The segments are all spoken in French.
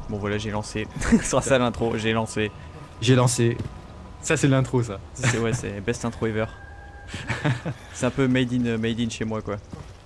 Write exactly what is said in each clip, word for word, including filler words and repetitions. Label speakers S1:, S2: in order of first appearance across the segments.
S1: Bon voilà, j'ai lancé. Ce sera ça l'intro, j'ai lancé.
S2: J'ai lancé. Ça c'est l'intro ça.
S1: C'est ouais, c'est best intro ever. C'est un peu made in, made in chez moi quoi.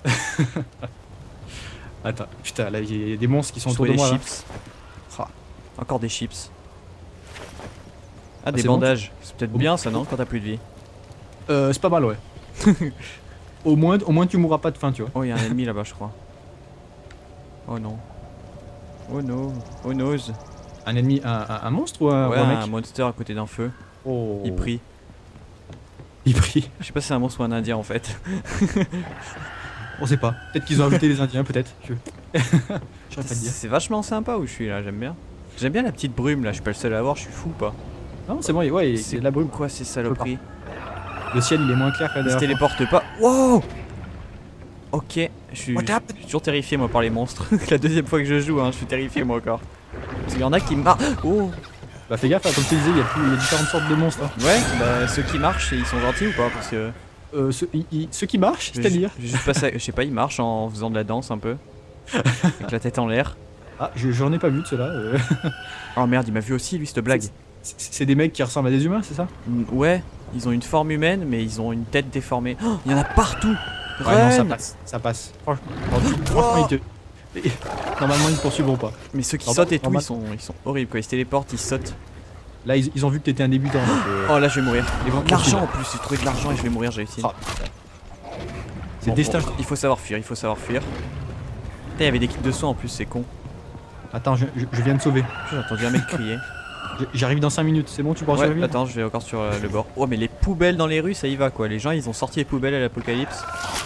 S2: Attends, putain, là il y a des monstres qui sont
S1: Je
S2: autour de
S1: des
S2: moi
S1: chips.
S2: là.
S1: Encore des chips. Ah,
S2: Ah,
S1: des
S2: c'est bon,
S1: bandages. C'est peut-être bien ça non quand t'as plus de vie.
S2: Euh, c'est pas mal ouais. au, moins, au moins tu mourras pas de faim tu vois.
S1: Oh, il y a un ennemi là-bas je crois. Oh non. Oh no. Oh nose.
S2: Un ennemi, un, un, un monstre ou un,
S1: Ouais,
S2: ou un mec
S1: un monster à côté d'un feu.
S2: Oh.
S1: Il prie.
S2: Il prie.
S1: Je sais pas si c'est un monstre ou un indien en fait.
S2: On sait pas. Peut-être qu'ils ont ajouté les indiens peut-être. Je... J'aurais pas de dire.
S1: C'est vachement sympa où je suis là, j'aime bien. J'aime bien la petite brume là, je suis pas le seul à avoir, je suis fou ou pas.
S2: Non c'est bon, ouais,
S1: C'est
S2: c'est de la brume.
S1: quoi ces saloperies?
S2: Le ciel il est moins clair que la
S1: Ils se
S2: dernière fois.
S1: téléportent pas. Wow. Ok, je suis,
S2: What
S1: je
S2: happened?
S1: suis toujours terrifié moi par les monstres. La deuxième fois que je joue, hein, je suis terrifié moi encore. Parce qu'il y en a qui me marquent. Oh.
S2: Bah fais gaffe, hein, comme tu disais, il y, a plus- il y a différentes sortes de monstres. Hein.
S1: Ouais, bah ceux qui marchent, ils sont gentils ou pas? Parce que
S2: Euh, ceux, ils- ils- ceux qui marchent,
S1: je-
S2: c'est-à-dire
S1: je, juste passé à- je sais pas, ils marchent en faisant de la danse un peu. Avec la tête en l'air.
S2: Ah, je- j'en ai pas vu de ceux-là. euh.
S1: Oh merde, il m'a vu aussi lui cette blague.
S2: C'est c'est des mecs qui ressemblent à des humains, c'est ça?
S1: Mm, Ouais, ils ont une forme humaine mais ils ont une tête déformée. Oh, il y en a partout.
S2: Ouais, non, ça
S1: Run.
S2: passe, ça passe. Franchement, franchement, ils te... Normalement, ils ne poursuivront pas.
S1: Mais ceux qui
S2: Normal-
S1: sautent et tout,
S2: normal.
S1: ils sont, ils sont horribles quoi. Ils se téléportent, ils sautent.
S2: Là, ils, ils ont vu que t'étais un débutant. Donc, euh,
S1: Oh là, je vais mourir.
S2: ils vont
S1: De l'argent en plus, j'ai trouvé de l'argent et je vais mourir, j'ai réussi.
S2: Ah, putain. C'est
S1: Bon,
S2: le destin.
S1: bon, il faut savoir fuir, il faut savoir fuir. Putain, il y avait des kits de soins en plus, c'est con.
S2: Attends, je, je- je viens de sauver.
S1: J'ai entendu un mec crier.
S2: Je- J'arrive dans cinq minutes, c'est bon, tu pourras
S1: Ouais,
S2: survivre?
S1: attends, je vais encore sur euh, le bord. Oh, mais les poubelles dans les rues, ça y va quoi. Les gens, ils ont sorti les poubelles à l'apocalypse.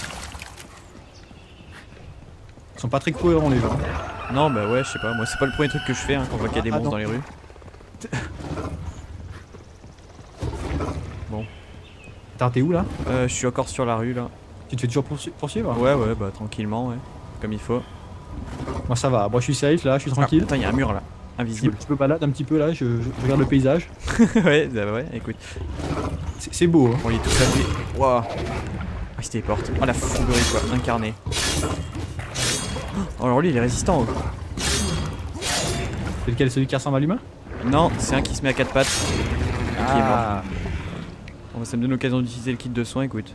S2: Ils sont pas très cohérents, les gens.
S1: Non, bah ouais, je sais pas. Moi, c'est pas le premier truc que je fais hein, quand on voit qu'il y a des
S2: Ah,
S1: monstres
S2: non.
S1: dans les rues.
S2: Attends, t'es où là?
S1: Euh, je suis encore sur la rue là.
S2: Tu te fais toujours poursu- poursuivre?
S1: Ouais, ouais, bah tranquillement, ouais. Comme il faut.
S2: Moi, ça va. Moi, je suis safe là, je suis
S1: Ah,
S2: tranquille.
S1: attends, il y a un mur là.
S2: Je me,
S1: Invisible.
S2: je me balade un petit peu là, je, je- je regarde le paysage.
S1: Ouais, bah ouais, écoute.
S2: C'est c'est beau, hein.
S1: On est tous appelés. Waouh. Ah, il se téléporte. Oh la fourberie quoi, incarné. Oh alors lui il est résistant. Oh.
S2: C'est lequel? Celui qui ressemble à l'humain?
S1: Non, c'est un qui se met à quatre pattes. Qui est mort.
S2: Ah,
S1: Bon, bah, ça me donne l'occasion d'utiliser le kit de soins, écoute.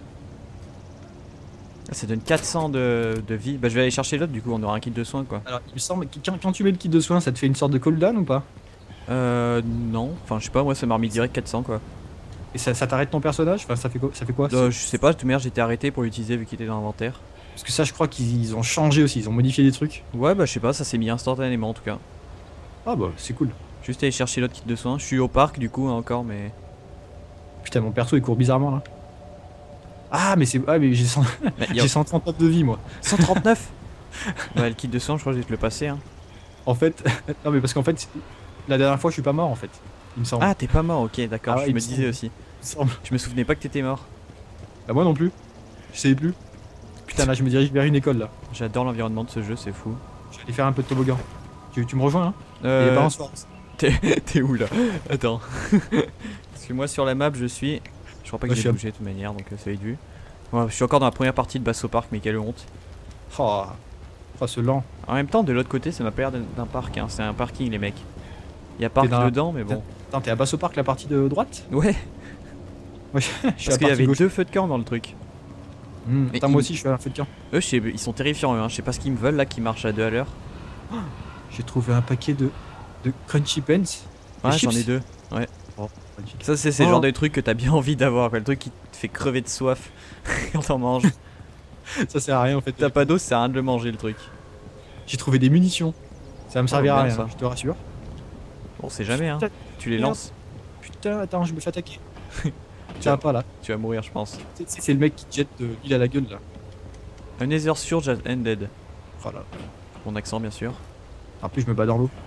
S1: Ah, ça donne quatre cents de, de vie. Bah je vais aller chercher l'autre du coup, on aura un kit de soins quoi.
S2: alors il me semble que quand, quand tu mets le kit de soins, ça te fait une sorte de cooldown ou pas?
S1: Euh non, enfin je sais pas, moi ça m'a remis direct quatre cents quoi.
S2: Et ça, ça t'arrête ton personnage? Enfin, ça fait quoi? Ça fait quoi
S1: Euh, je sais pas, de toute manière j'étais arrêté pour l'utiliser vu qu'il était dans l'inventaire.
S2: Parce que ça, je crois qu'ils ont changé aussi, ils ont modifié des trucs.
S1: Ouais bah je sais pas, ça s'est mis instantanément en tout cas.
S2: Ah bah, c'est cool.
S1: Juste aller chercher l'autre kit de soins. Je suis au parc du coup hein, encore mais...
S2: Putain, mon perso il court bizarrement là. Ah, mais c'est. Ah, mais j'ai cent...
S1: Bah, y a
S2: j'ai cent trente-neuf de vie moi.
S1: cent trente-neuf. Ouais le kit de soins je crois que je vais te le passer hein.
S2: En fait. Non, mais parce qu'en fait, la dernière fois, je suis pas mort en fait. Il me semble.
S1: Ah t'es pas mort, ok d'accord,
S2: Ah ouais,
S1: je
S2: il
S1: me
S2: me
S1: disais
S2: semble.
S1: aussi.
S2: Il me semble.
S1: Je me souvenais pas que t'étais mort.
S2: Bah, moi non plus. Je savais plus. Putain, là, je me dirige vers une école là.
S1: J'adore l'environnement de ce jeu, c'est fou.
S2: Je vais aller faire un peu de toboggan. Tu, tu me rejoins hein? Et
S1: Euh,
S2: balance force.
S1: T'es t'es où là? Attends. Parce que moi sur la map je suis... Je crois pas que
S2: Moi,
S1: j'ai
S2: je suis à-
S1: bougé de toute manière donc euh, ça va être vu. Ouais, je suis encore dans la première partie de Basso Park mais quelle honte.
S2: Oh, oh ce lent.
S1: En même temps de l'autre côté ça m'a pas l'air d'un d'un parc hein. C'est un parking les mecs. Il y a parc
S2: dans la-
S1: dedans mais bon.
S2: Attends, t'es à Basso Park, la partie de droite?
S1: Ouais,
S2: Ouais, je suis à
S1: parce qu'il y
S2: la
S1: avait
S2: partie gauche.
S1: deux feux de camp dans le truc.
S2: Hmm,
S1: Mais
S2: Attends,
S1: il-
S2: moi aussi, je suis à un feu de camp.
S1: Eux je sais, ils sont terrifiants eux hein. Je sais pas ce qu'ils me veulent là qui marchent à deux à l'heure.
S2: J'ai trouvé un paquet de, de Crunchy Pants.
S1: Ouais
S2: Des
S1: j'en ai
S2: chips.
S1: deux. Ouais.
S2: Oh, magnifique.
S1: Ça c'est c'est le
S2: Oh.
S1: genre de truc que t'as bien envie d'avoir quoi. Le truc qui te fait crever de soif quand t'en manges.
S2: Ça sert à rien en fait.
S1: T'as pas d'eau, ça sert à rien de le manger le truc.
S2: J'ai trouvé des munitions. Ça va me servir à
S1: bien,
S2: rien,
S1: ça.
S2: je te rassure.
S1: Bon c'est jamais hein.
S2: Putain,
S1: Tu les
S2: merde.
S1: lances,
S2: Putain, attends, je me fais attaquer. Ça va pas là.
S1: tu vas mourir je pense.
S2: C'est- C'est c'est le mec qui te jette de l'île à la gueule là.
S1: Un Nether Surge has ended.
S2: Oh là.
S1: Mon accent bien sûr.
S2: En plus, je me bats dans l'eau.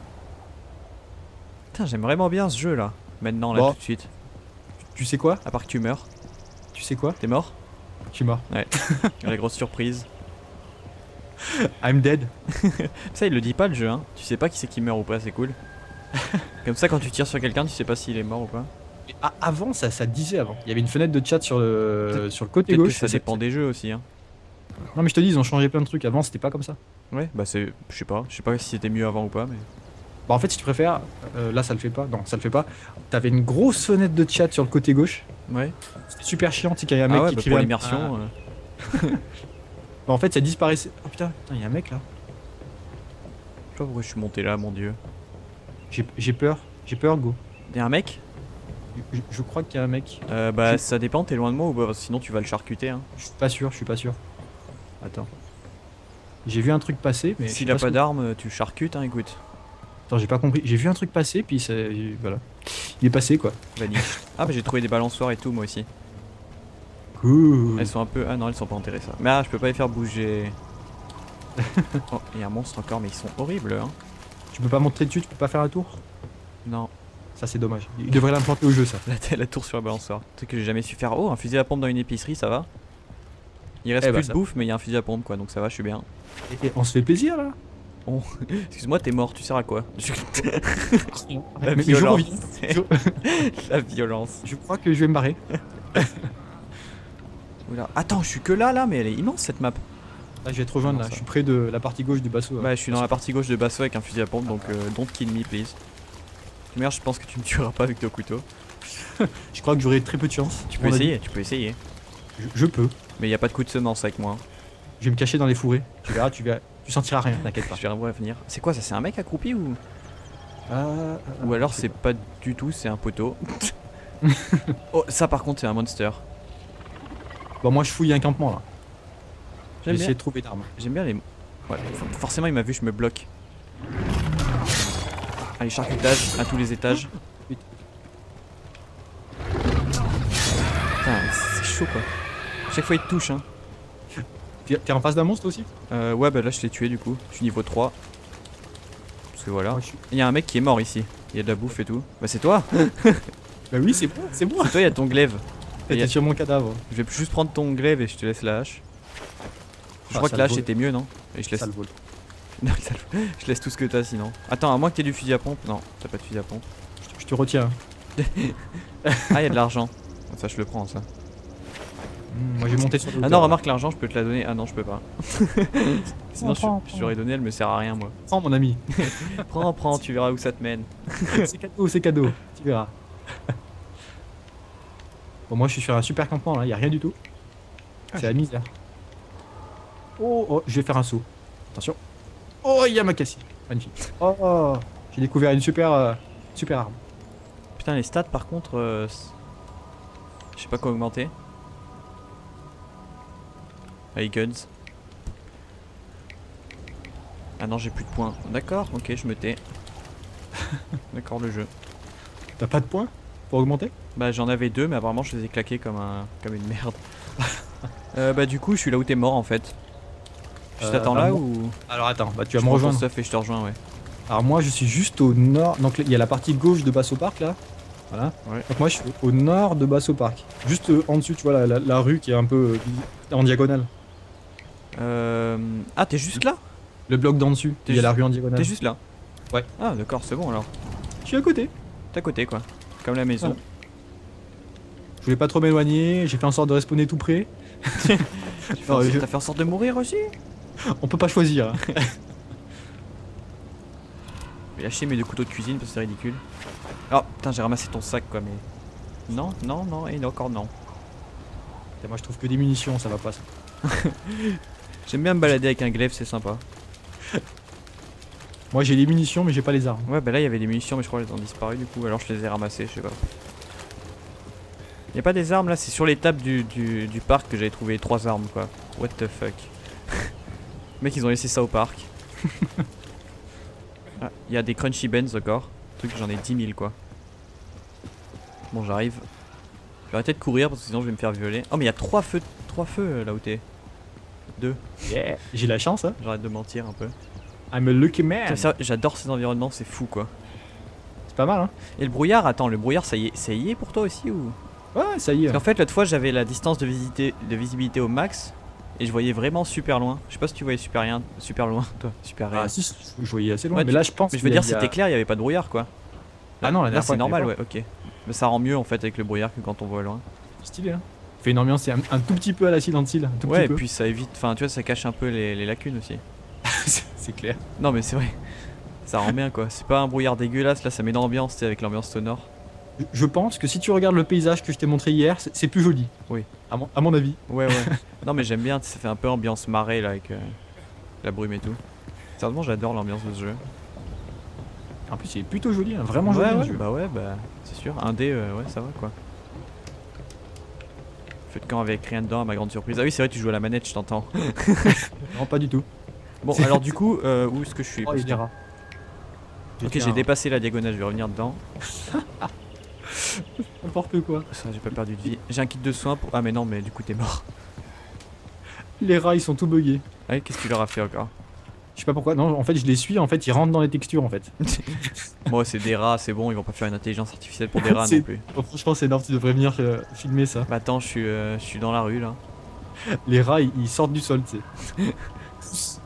S1: Putain j'aime vraiment bien ce jeu là. Maintenant là
S2: Bon.
S1: tout de suite.
S2: Tu sais quoi?
S1: À part que tu meurs.
S2: Tu sais quoi?
S1: T'es mort?
S2: Je suis mort.
S1: La grosse surprise.
S2: I'm dead.
S1: Ça il le dit pas le jeu hein. Tu sais pas qui c'est qui meurt ou pas, c'est cool. Comme ça quand tu tires sur quelqu'un tu sais pas s'il est mort ou pas.
S2: Et a- avant, ça, ça disait avant. Il y avait une fenêtre de chat sur le, sur le côté
S1: Peut-être que
S2: gauche.
S1: ça dépend des jeux aussi hein.
S2: Non, mais je te dis, ils ont changé plein de trucs. Avant, c'était pas comme ça.
S1: Ouais bah c'est... Je sais pas. Je sais pas si c'était mieux avant ou pas mais...
S2: Bah en fait si tu préfères, euh, là ça le fait pas, non ça le fait pas. T'avais une grosse fenêtre de chat sur le côté gauche.
S1: Ouais.
S2: C'était super chiant, tu sais qu'il y a un mec
S1: Ah ouais,
S2: qui
S1: bah
S2: écrivait
S1: pour
S2: un-
S1: l'immersion.
S2: un-
S1: euh,
S2: Bah en fait ça disparaissait. Oh putain, il y a un mec là.
S1: Je sais pas pourquoi je suis monté là, mon dieu.
S2: J'ai j'ai peur, j'ai peur Go.
S1: Y'a un mec?
S2: Je, je crois qu'il y a un mec.
S1: Euh, bah
S2: Je-
S1: ça dépend, t'es loin de moi ou pas? Parce que sinon tu vas le charcuter. Hein.
S2: Je suis pas sûr, je suis pas sûr.
S1: Attends.
S2: J'ai vu un truc passer, mais je
S1: S'il
S2: sais
S1: a
S2: ce
S1: pas
S2: que-
S1: d'arme, tu charcutes, hein, écoute.
S2: Attends, j'ai pas compris. J'ai vu un truc passer, puis c'est voilà. Il est passé quoi.
S1: Vanille. Ah bah j'ai trouvé des balançoires et tout, moi aussi.
S2: Cool.
S1: Elles sont un peu. Ah non, elles sont pas enterrées ça. Mais ah, je peux pas les faire bouger. Oh, il y a un monstre encore, mais ils sont horribles, hein.
S2: Tu peux pas monter dessus, tu peux pas faire un tour.
S1: Non.
S2: Ça c'est dommage. Il devrait l'implanter au jeu ça.
S1: La, la tour sur la balançoire. Truc que j'ai jamais su faire. Oh, un fusil à pompe dans une épicerie, ça va. Il reste
S2: Eh bah,
S1: plus de
S2: ça-
S1: bouffe, mais il y a un fusil à pompe quoi, donc ça va, je suis bien.
S2: Et on se fait plaisir là.
S1: Excuse-moi, t'es mort, tu sers à quoi? La
S2: Mais- mais je
S1: violence.
S2: reviens. Je-
S1: La violence.
S2: Je crois que je vais me barrer.
S1: Oula. Attends, je suis que là, là, mais elle est immense cette map.
S2: Là je vais te rejoindre
S1: Non,
S2: là.
S1: ça.
S2: Je suis près de la partie gauche du basso.
S1: Bah, je suis dans la partie gauche de Basso avec un fusil à pompe, donc euh, don't kill me, please. Merde, je pense que tu me tueras pas avec ton couteau.
S2: Je crois que j'aurai très peu de chance.
S1: Tu peux
S2: On va
S1: essayer, tu peux essayer.
S2: dire. Je, je peux.
S1: Mais y a pas de coup de semence avec moi.
S2: Je vais me cacher dans les fourrés. Tu verras, tu verras. Tu sentiras rien, t'inquiète pas.
S1: Je vais revenir. C'est quoi ça? C'est un mec accroupi ou
S2: Euh,
S1: Ou alors c'est pas du tout, c'est un poteau. Oh, ça par contre, c'est un monster.
S2: Bon, moi je fouille un campement là. Je
S1: J'aime
S2: vais
S1: bien,
S2: essayer de trouver d'armes.
S1: j'aime bien les. Ouais, for- forcément, il m'a vu, je me bloque. Allez, charcutage à tous les étages. Putain, c'est chaud quoi. Chaque fois, il te touche, hein.
S2: T'es t'es en face d'un monstre aussi?
S1: Euh, ouais, bah là, je l'ai tué du coup. Je suis niveau trois. Parce que voilà.
S2: Moi, je suis-
S1: Il y a un mec qui est mort ici. Il y a de la bouffe et tout. Bah, c'est toi.
S2: Bah oui, c'est moi, c'est moi.
S1: C'est toi, il y a ton glaive.
S2: T'es
S1: y a-
S2: sur mon cadavre.
S1: Je vais juste prendre ton glaive et je te laisse la hache. Je
S2: Ah,
S1: crois
S2: ça
S1: que la
S2: le
S1: hache
S2: vaut.
S1: était mieux, non? Et je laisse.
S2: Ça le vole.
S1: Non, ça le- je laisse tout ce que t'as sinon. Attends, à moins que t'aies du fusil à pompe. Non, t'as pas de fusil à pompe.
S2: Je te- Je te retiens.
S1: Ah, y'a de l'argent. Ça, je le prends, ça.
S2: Hmm, moi, je vais monter sur le
S1: Ah non, remarque, l'argent, je peux te la donner. Ah non, je peux pas. Sinon, je,
S2: Prends,
S1: je l'aurais donné, elle me sert à rien, moi.
S2: Prends, mon ami.
S1: Prends, prends, tu verras où ça te mène.
S2: C'est cadeau, c'est cadeau. Tu verras. Bon, moi, je suis sur un super campement là. Y a rien du tout.
S1: Ah,
S2: C'est la misère. Oh, oh, je vais faire un saut. Attention. Oh, il y a ma cassie. Magnifique. Oh, oh, j'ai découvert une super, euh, super arme.
S1: Putain, les stats, par contre, euh, c'est- je sais pas quoi augmenter. Allez, guns. Ah non, j'ai plus de points. D'accord, ok, je me tais. D'accord, le jeu.
S2: T'as pas de points pour augmenter?
S1: Bah, j'en avais deux, mais apparemment, je les ai claqués comme, un... comme une merde. euh, bah, du coup, je suis là où t'es mort en fait. Je
S2: Euh,
S1: t'attends
S2: bah,
S1: là
S2: moi-
S1: ou.
S2: Alors attends, bah tu vas
S1: Je
S2: me
S1: prends ton
S2: rejoindre.
S1: stuff et je te rejoins, ouais.
S2: Alors moi, je suis juste au nord. Donc il y a la partie gauche de Basso Park là. Voilà.
S1: Ouais.
S2: Donc moi, je suis au nord de Basso Park. Juste euh, en dessus, tu vois la, la- la rue qui est un peu euh, en diagonale.
S1: Euh... Ah, t'es juste là?
S2: Le bloc d'en dessus.
S1: T'es
S2: Il y a la
S1: juste-
S2: rue en diagonale.
S1: T'es juste là?
S2: Ouais.
S1: Ah, d'accord, c'est bon alors.
S2: Je suis à côté.
S1: T'es à côté quoi. Comme la maison.
S2: Voilà. Je voulais pas trop m'éloigner. J'ai fait en sorte de respawner tout près.
S1: Tu fais
S2: Non,
S1: en-
S2: je-
S1: T'as fait en sorte de mourir aussi?
S2: On peut pas choisir. hein.
S1: Je vais lâcher mes deux couteaux de cuisine parce que c'est ridicule. Oh putain, j'ai ramassé ton sac quoi, mais. Non, non, non, et encore non.
S2: Et moi, je trouve que des munitions, ça va pas. Ça.
S1: J'aime bien me balader avec un glaive, c'est sympa.
S2: Moi, j'ai les munitions, mais j'ai pas les armes.
S1: Ouais, bah là il y avait des munitions, mais je crois qu'elles ont disparu du coup, alors je les ai ramassées, je sais pas. Y'a pas des armes là, c'est sur les tables du, du, du parc que j'avais trouvé trois armes quoi. What the fuck. Mec, ils ont laissé ça au parc. Ah, y a des crunchy bends encore. Truc, j'en ai dix mille quoi. Bon, j'arrive. Je vais arrêter de courir parce que sinon je vais me faire violer. Oh, mais y a trois feux, trois feux euh, là où t'es. Deux.
S2: Yeah. J'ai la chance, hein.
S1: J'arrête de mentir un peu.
S2: I'm a lucky man.
S1: Ça, ça, J'adore ces environnements, c'est fou quoi.
S2: C'est pas mal, hein.
S1: Et le brouillard, attends, le brouillard ça y est, ça y est pour toi aussi ou?
S2: Ouais, ça y est.
S1: Parce qu'en fait, l'autre fois, j'avais la distance de, visité, de visibilité au max et je voyais vraiment super loin. Je sais pas si tu voyais super rien, super loin, toi, super rien.
S2: Ah si, je voyais assez loin.
S1: Ouais,
S2: mais
S1: tu-
S2: là, je pense.
S1: Mais je veux
S2: qu'il y a-
S1: dire,
S2: il y a-
S1: c'était clair, il y avait pas de brouillard quoi.
S2: Ah non, la
S1: Là,
S2: dernière fois,
S1: c'est
S2: il y
S1: normal,
S2: avait
S1: ouais, ok. Mais ça rend mieux en fait avec le brouillard que quand on voit loin.
S2: pas. Stylé, hein. Fait une ambiance, c'est un, un tout petit peu à la Silent Hill. Un tout
S1: Ouais, et
S2: petit peu.
S1: puis ça évite, enfin, tu vois, ça cache un peu les, les lacunes aussi.
S2: c'est clair.
S1: Non, mais c'est vrai. Ça rend bien quoi. C'est pas un brouillard dégueulasse, là ça met dans l'ambiance, tu sais, avec l'ambiance sonore.
S2: Je- Je pense que si tu regardes le paysage que je t'ai montré hier, c'est c'est plus joli.
S1: Oui.
S2: À mon, à mon avis.
S1: Ouais, ouais. Non, mais j'aime bien, ça fait un peu ambiance marée là avec euh, la brume et tout. Sérieusement, j'adore l'ambiance de ce jeu.
S2: En plus, il est plutôt joli, hein, vraiment
S1: ouais,
S2: joli. hein,
S1: ouais,
S2: ce jeu.
S1: bah ouais, bah c'est sûr. Un dé, euh, ouais, ça va quoi. Feu de camp avec rien dedans, à ma grande surprise. Ah oui, c'est vrai, tu joues à la manette, je t'entends.
S2: Non, pas du tout.
S1: Bon, alors du coup, euh, où est-ce que je suis?
S2: Oh,
S1: Parce
S2: il
S1: que-
S2: dira.
S1: Ok, j'ai dépassé la diagonale, je vais revenir dedans.
S2: N'importe quoi.
S1: Ça, j'ai pas perdu de vie. J'ai un kit de soins pour. Ah, mais non, mais du coup, t'es mort.
S2: Les rats, ils sont tout buggés.
S1: Ah, qu'est-ce que tu leur as fait encore?
S2: Je sais pas pourquoi. Non, en fait, je les suis. En fait, ils rentrent dans les textures, en fait.
S1: Moi, c'est des rats, c'est bon, ils vont pas faire une intelligence artificielle pour des rats
S2: C'est-
S1: non plus.
S2: Oh, franchement, c'est énorme. Tu devrais venir euh, filmer ça.
S1: Bah, attends, je suis, euh, je suis dans la rue là.
S2: Les rats, ils, ils sortent du sol, tu sais.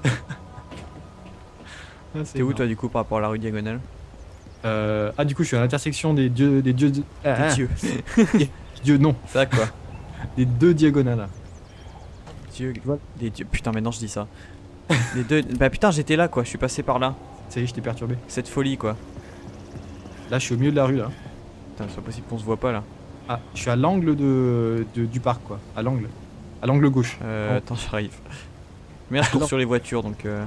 S2: Ah, c'est
S1: T'es où
S2: énorme.
S1: toi, du coup, par rapport à la rue diagonale?
S2: Euh, Ah, du coup, je suis à l'intersection des dieux. Des dieux. Ah,
S1: Des
S2: ah,
S1: dieux.
S2: dieux, non.
S1: Ça quoi?
S2: Des deux diagonales.
S1: Dieu.
S2: vois
S1: Des dieux. Putain, maintenant je dis ça. Les deux. Bah, putain, j'étais là quoi, je suis passé par là.
S2: Ça y est, je t'ai perturbé.
S1: Cette folie quoi.
S2: Là, je suis au milieu de la rue, là.
S1: Putain, c'est pas possible qu'on se voit pas là.
S2: Ah, je suis à l'angle de, de- du parc, quoi. À l'angle. À l'angle gauche.
S1: Euh,
S2: Oh.
S1: attends, j'arrive. Merde, je cours
S2: Non.
S1: sur les voitures donc. Euh...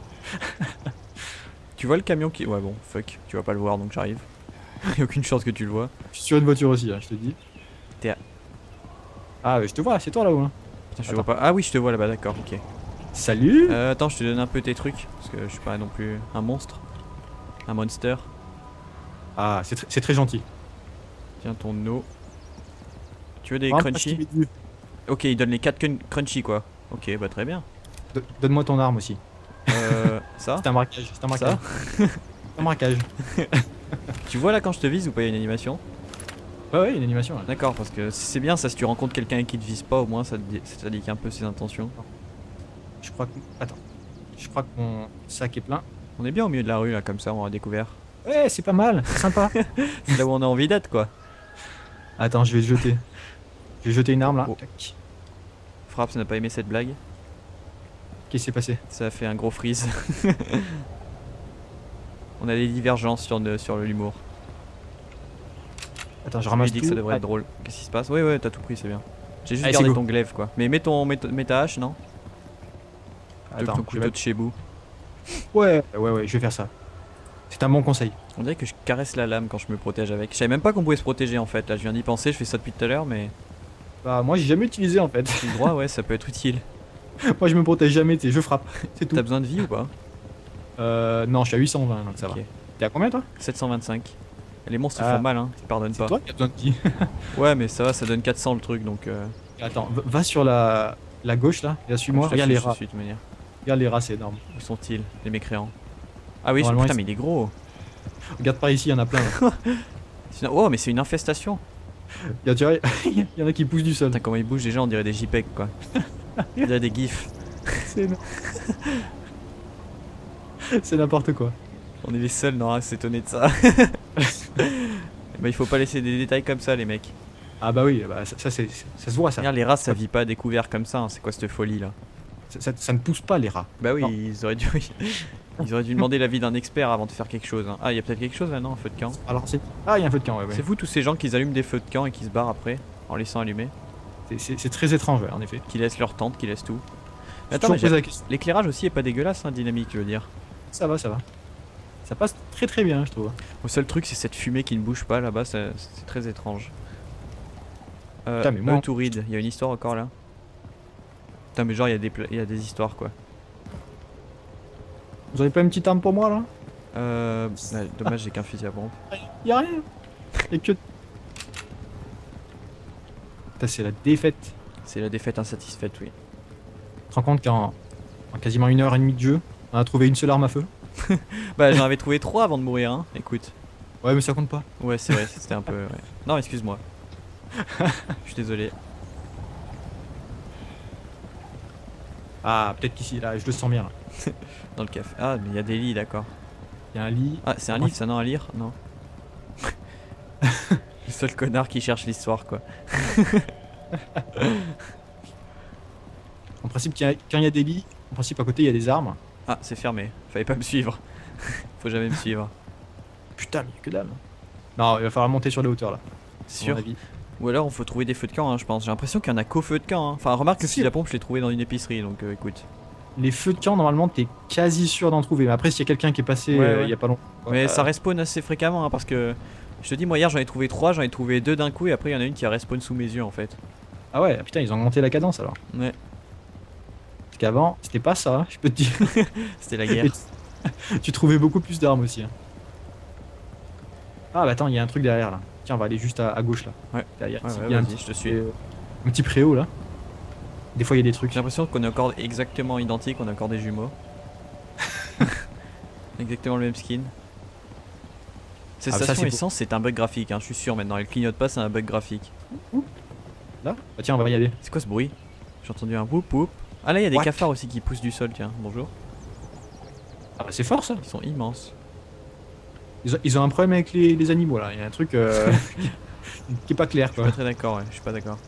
S1: Tu vois le camion qui. Ouais, bon, fuck, tu vas pas le voir donc j'arrive. Y'a aucune chance que tu le vois.
S2: Je suis sur une voiture aussi, hein, je te dis.
S1: T'es à-
S2: Ah, mais je te vois, c'est toi là-haut. Hein.
S1: Putain, je te vois pas. Ah oui, je te vois là-bas, d'accord, ok.
S2: Salut.
S1: Euh, attends, je te donne un peu tes trucs. Parce que je suis pas non plus un monstre. Un monster.
S2: Ah, c'est tr- c'est très gentil.
S1: Tiens, ton eau. Tu veux des
S2: Vraiment,
S1: crunchy?
S2: parce qu'il est-
S1: Ok, il donne les quatre crunchy quoi. Ok, bah très bien.
S2: Do- Donne-moi ton arme aussi.
S1: Euh, ça
S2: C'est un braquage. C'est un braquage.
S1: Ça
S2: un braquage.
S1: Tu vois là quand je te vise ou pas, il y a une animation?
S2: Ouais, ouais, une animation. Là.
S1: D'accord, parce que c'est bien ça, si tu rencontres quelqu'un qui te vise pas, au moins ça te dit- ça t'indique un peu ses intentions.
S2: Je crois que. Attends. Je crois que mon sac est plein.
S1: On est bien au milieu de la rue là, comme ça, on a découvert.
S2: Ouais, c'est pas mal. C'est sympa.
S1: C'est là où on a envie d'être quoi.
S2: Attends, je vais te jeter. Je vais jeter une arme là.
S1: Oh.
S2: Tac.
S1: Frappe, ça n'a pas aimé cette blague.
S2: Qu'est-ce qui s'est passé?
S1: Ça a fait un gros freeze. On a des divergences sur, le- sur l'humour.
S2: Attends, je
S1: Je
S2: ramasse
S1: dit
S2: tout.
S1: que ça devrait
S2: Ah,
S1: être drôle. Qu'est-ce qui se passe? Ouais, ouais, t'as tout pris, c'est bien. J'ai juste
S2: Allez,
S1: gardé
S2: c'est go.
S1: ton glaive quoi. Mais mets, ton, mets, ton- mets ta hache, non? Plutôt que
S2: Attends,
S1: ton
S2: je
S1: couteau
S2: vais
S1: de chez Bou.
S2: mettre- Ouais, ouais, ouais, je vais faire ça. C'est un bon conseil.
S1: On dirait que je caresse la lame quand je me protège avec. Je savais même pas qu'on pouvait se protéger en fait. Là, je viens d'y penser, je fais ça depuis tout à l'heure, mais.
S2: Bah, moi, j'ai jamais utilisé en fait.
S1: Tout droit, ouais, ça peut être utile.
S2: moi, je me protège jamais, tu sais, je frappe. C'est tout.
S1: T'as besoin de vie ou pas?
S2: Euh, non, je suis à huit cent vingt, donc ça
S1: Ok.
S2: va. T'es à combien toi?
S1: sept cent vingt-cinq. Les monstres ils
S2: Ah.
S1: font mal, hein, ils pardonnent
S2: C'est
S1: pas.
S2: toi qui as besoin de qui?
S1: Ouais, mais ça va, ça donne quatre cents le truc donc. Euh...
S2: Attends, va- va sur la, la gauche là, et là suis-moi.
S1: je te
S2: Regarde
S1: suis,
S2: les
S1: je te
S2: rats.
S1: suis, de toute manière.
S2: Regarde les rats, c'est énorme.
S1: Où sont-ils, les mécréants? Ah oui,
S2: Normalement,
S1: putain,
S2: ils
S1: mais il est gros.
S2: Regarde par ici, il y en a plein. là.
S1: Sinon- Oh, mais c'est une infestation.
S2: Il y, a- tu vois, il y en a qui poussent du sol.
S1: Putain, comment ils bougent déjà, on dirait des JPEG quoi. On dirait des gifs.
S2: C'est énorme. C'est n'importe quoi.
S1: On est les seuls, non, à s'étonner de ça. Bah, il faut pas laisser des détails comme ça, les mecs.
S2: Ah bah oui, bah, ça, ça, c'est- ça se voit ça.
S1: Regarde, les rats ça vit pas à découvert comme ça, hein. C'est quoi cette folie là?
S2: Ça, ça- ça ne pousse pas les rats.
S1: Bah oui,
S2: Non.
S1: ils auraient dû. Ils auraient dû demander l'avis d'un expert avant de faire quelque chose. hein. Ah, il y a peut-être quelque chose là, non, un feu de camp.
S2: Alors c'est. Ah, il y a un feu de camp, ouais, ouais.
S1: C'est fou tous ces gens qui allument des feux de camp et qui se barrent après en laissant allumer,
S2: C'est- C'est c'est très étrange, ouais, en effet.
S1: qui laissent leur tente, qui laissent tout.
S2: J'ai
S1: Attends,
S2: toujours
S1: mais
S2: posé
S1: j'ai-
S2: la question.
S1: l'éclairage aussi est pas dégueulasse, hein, dynamique, je veux dire.
S2: Ça va, ça va. Ça passe très très bien, je trouve.
S1: Le seul truc, c'est cette fumée qui ne bouge pas là-bas, ça- c'est très étrange. Euh,
S2: Putain, mais moi-
S1: Eux to read, il y a une histoire encore là. Putain, mais genre, il y, a des pla- il y a des histoires quoi.
S2: Vous avez pas une petite arme pour moi là?
S1: Euh. ouais, dommage, j'ai qu'un fusil à pompe.
S2: Y a rien. Et que. Putain, c'est la défaite.
S1: C'est la défaite insatisfaite, oui.
S2: Tu te rends compte qu'en en quasiment une heure et demie de jeu, on a trouvé une seule arme à feu?
S1: Bah, j'en avais trouvé trois avant de mourir, hein. Écoute.
S2: Ouais, mais ça compte pas.
S1: Ouais, c'est vrai, c'était un peu. Ouais. Non, excuse-moi. Je suis désolé.
S2: Ah, peut-être qu'ici, là, je le sens bien. Là.
S1: Dans le café. Ah, mais il y a des lits, d'accord.
S2: Il y a un lit.
S1: Ah, c'est un livre, ça, non, à lire? Non. Le seul connard qui cherche l'histoire, quoi.
S2: En principe, qu'il y a- quand il y a des lits, en principe, à côté, il y a des armes.
S1: Ah, c'est fermé. Fallait pas me suivre. Faut jamais me suivre.
S2: Putain, mais que dalle. Non, il va falloir monter sur les hauteurs là.
S1: C'est
S2: à mon
S1: sûr.
S2: avis.
S1: Ou alors, il faut trouver des feux de camp, hein, je pense. J'ai l'impression qu'il y en a qu'au feu de camp. Hein. Enfin, remarque que
S2: Si.
S1: si la pompe, je l'ai trouvé dans une épicerie, donc euh, écoute.
S2: Les feux de camp, normalement, t'es quasi sûr d'en trouver. Mais après, s'il y a quelqu'un qui est passé
S1: Ouais,
S2: euh,
S1: ouais.
S2: il y a pas longtemps.
S1: Mais
S2: euh,
S1: ça respawn assez fréquemment, hein, parce que je te dis, moi hier j'en ai trouvé trois, j'en ai trouvé deux d'un coup, et après il y en a une qui a respawn sous mes yeux en fait.
S2: Ah ouais, putain, ils ont augmenté la cadence alors.
S1: Ouais,
S2: Parce qu'avant, c'était pas ça, hein, je peux te dire.
S1: c'était la guerre.
S2: Tu trouvais beaucoup plus d'armes aussi. hein. Ah bah attends, il y a un truc derrière là. Tiens, on va aller juste à, à gauche là.
S1: Ouais.
S2: Derrière,
S1: Ouais,
S2: il
S1: ouais,
S2: y a un
S1: vas-y,
S2: petit,
S1: je te suis.
S2: euh, un petit préau là. Des fois, il y a des trucs.
S1: J'ai l'impression qu'on est encore exactement identiques, on est encore des jumeaux. Exactement le même skin. Ces
S2: Ah, bah ça,
S1: stations
S2: c'est pour-
S1: essence, c'est un bug graphique, hein, je suis sûr maintenant. Elle clignote pas, c'est un bug graphique.
S2: Là Bah tiens, on va y aller.
S1: C'est quoi ce bruit? J'ai entendu un whoop whoop. Ah là, il y a des
S2: What
S1: cafards aussi qui poussent du sol, tiens, bonjour.
S2: Ah bah c'est fort ça.
S1: Ils sont immenses.
S2: Ils ont, ils ont un problème avec les, les animaux là. Il y a un truc euh, qui est pas clair
S1: Je suis
S2: quoi.
S1: pas très d'accord, ouais, je suis pas d'accord.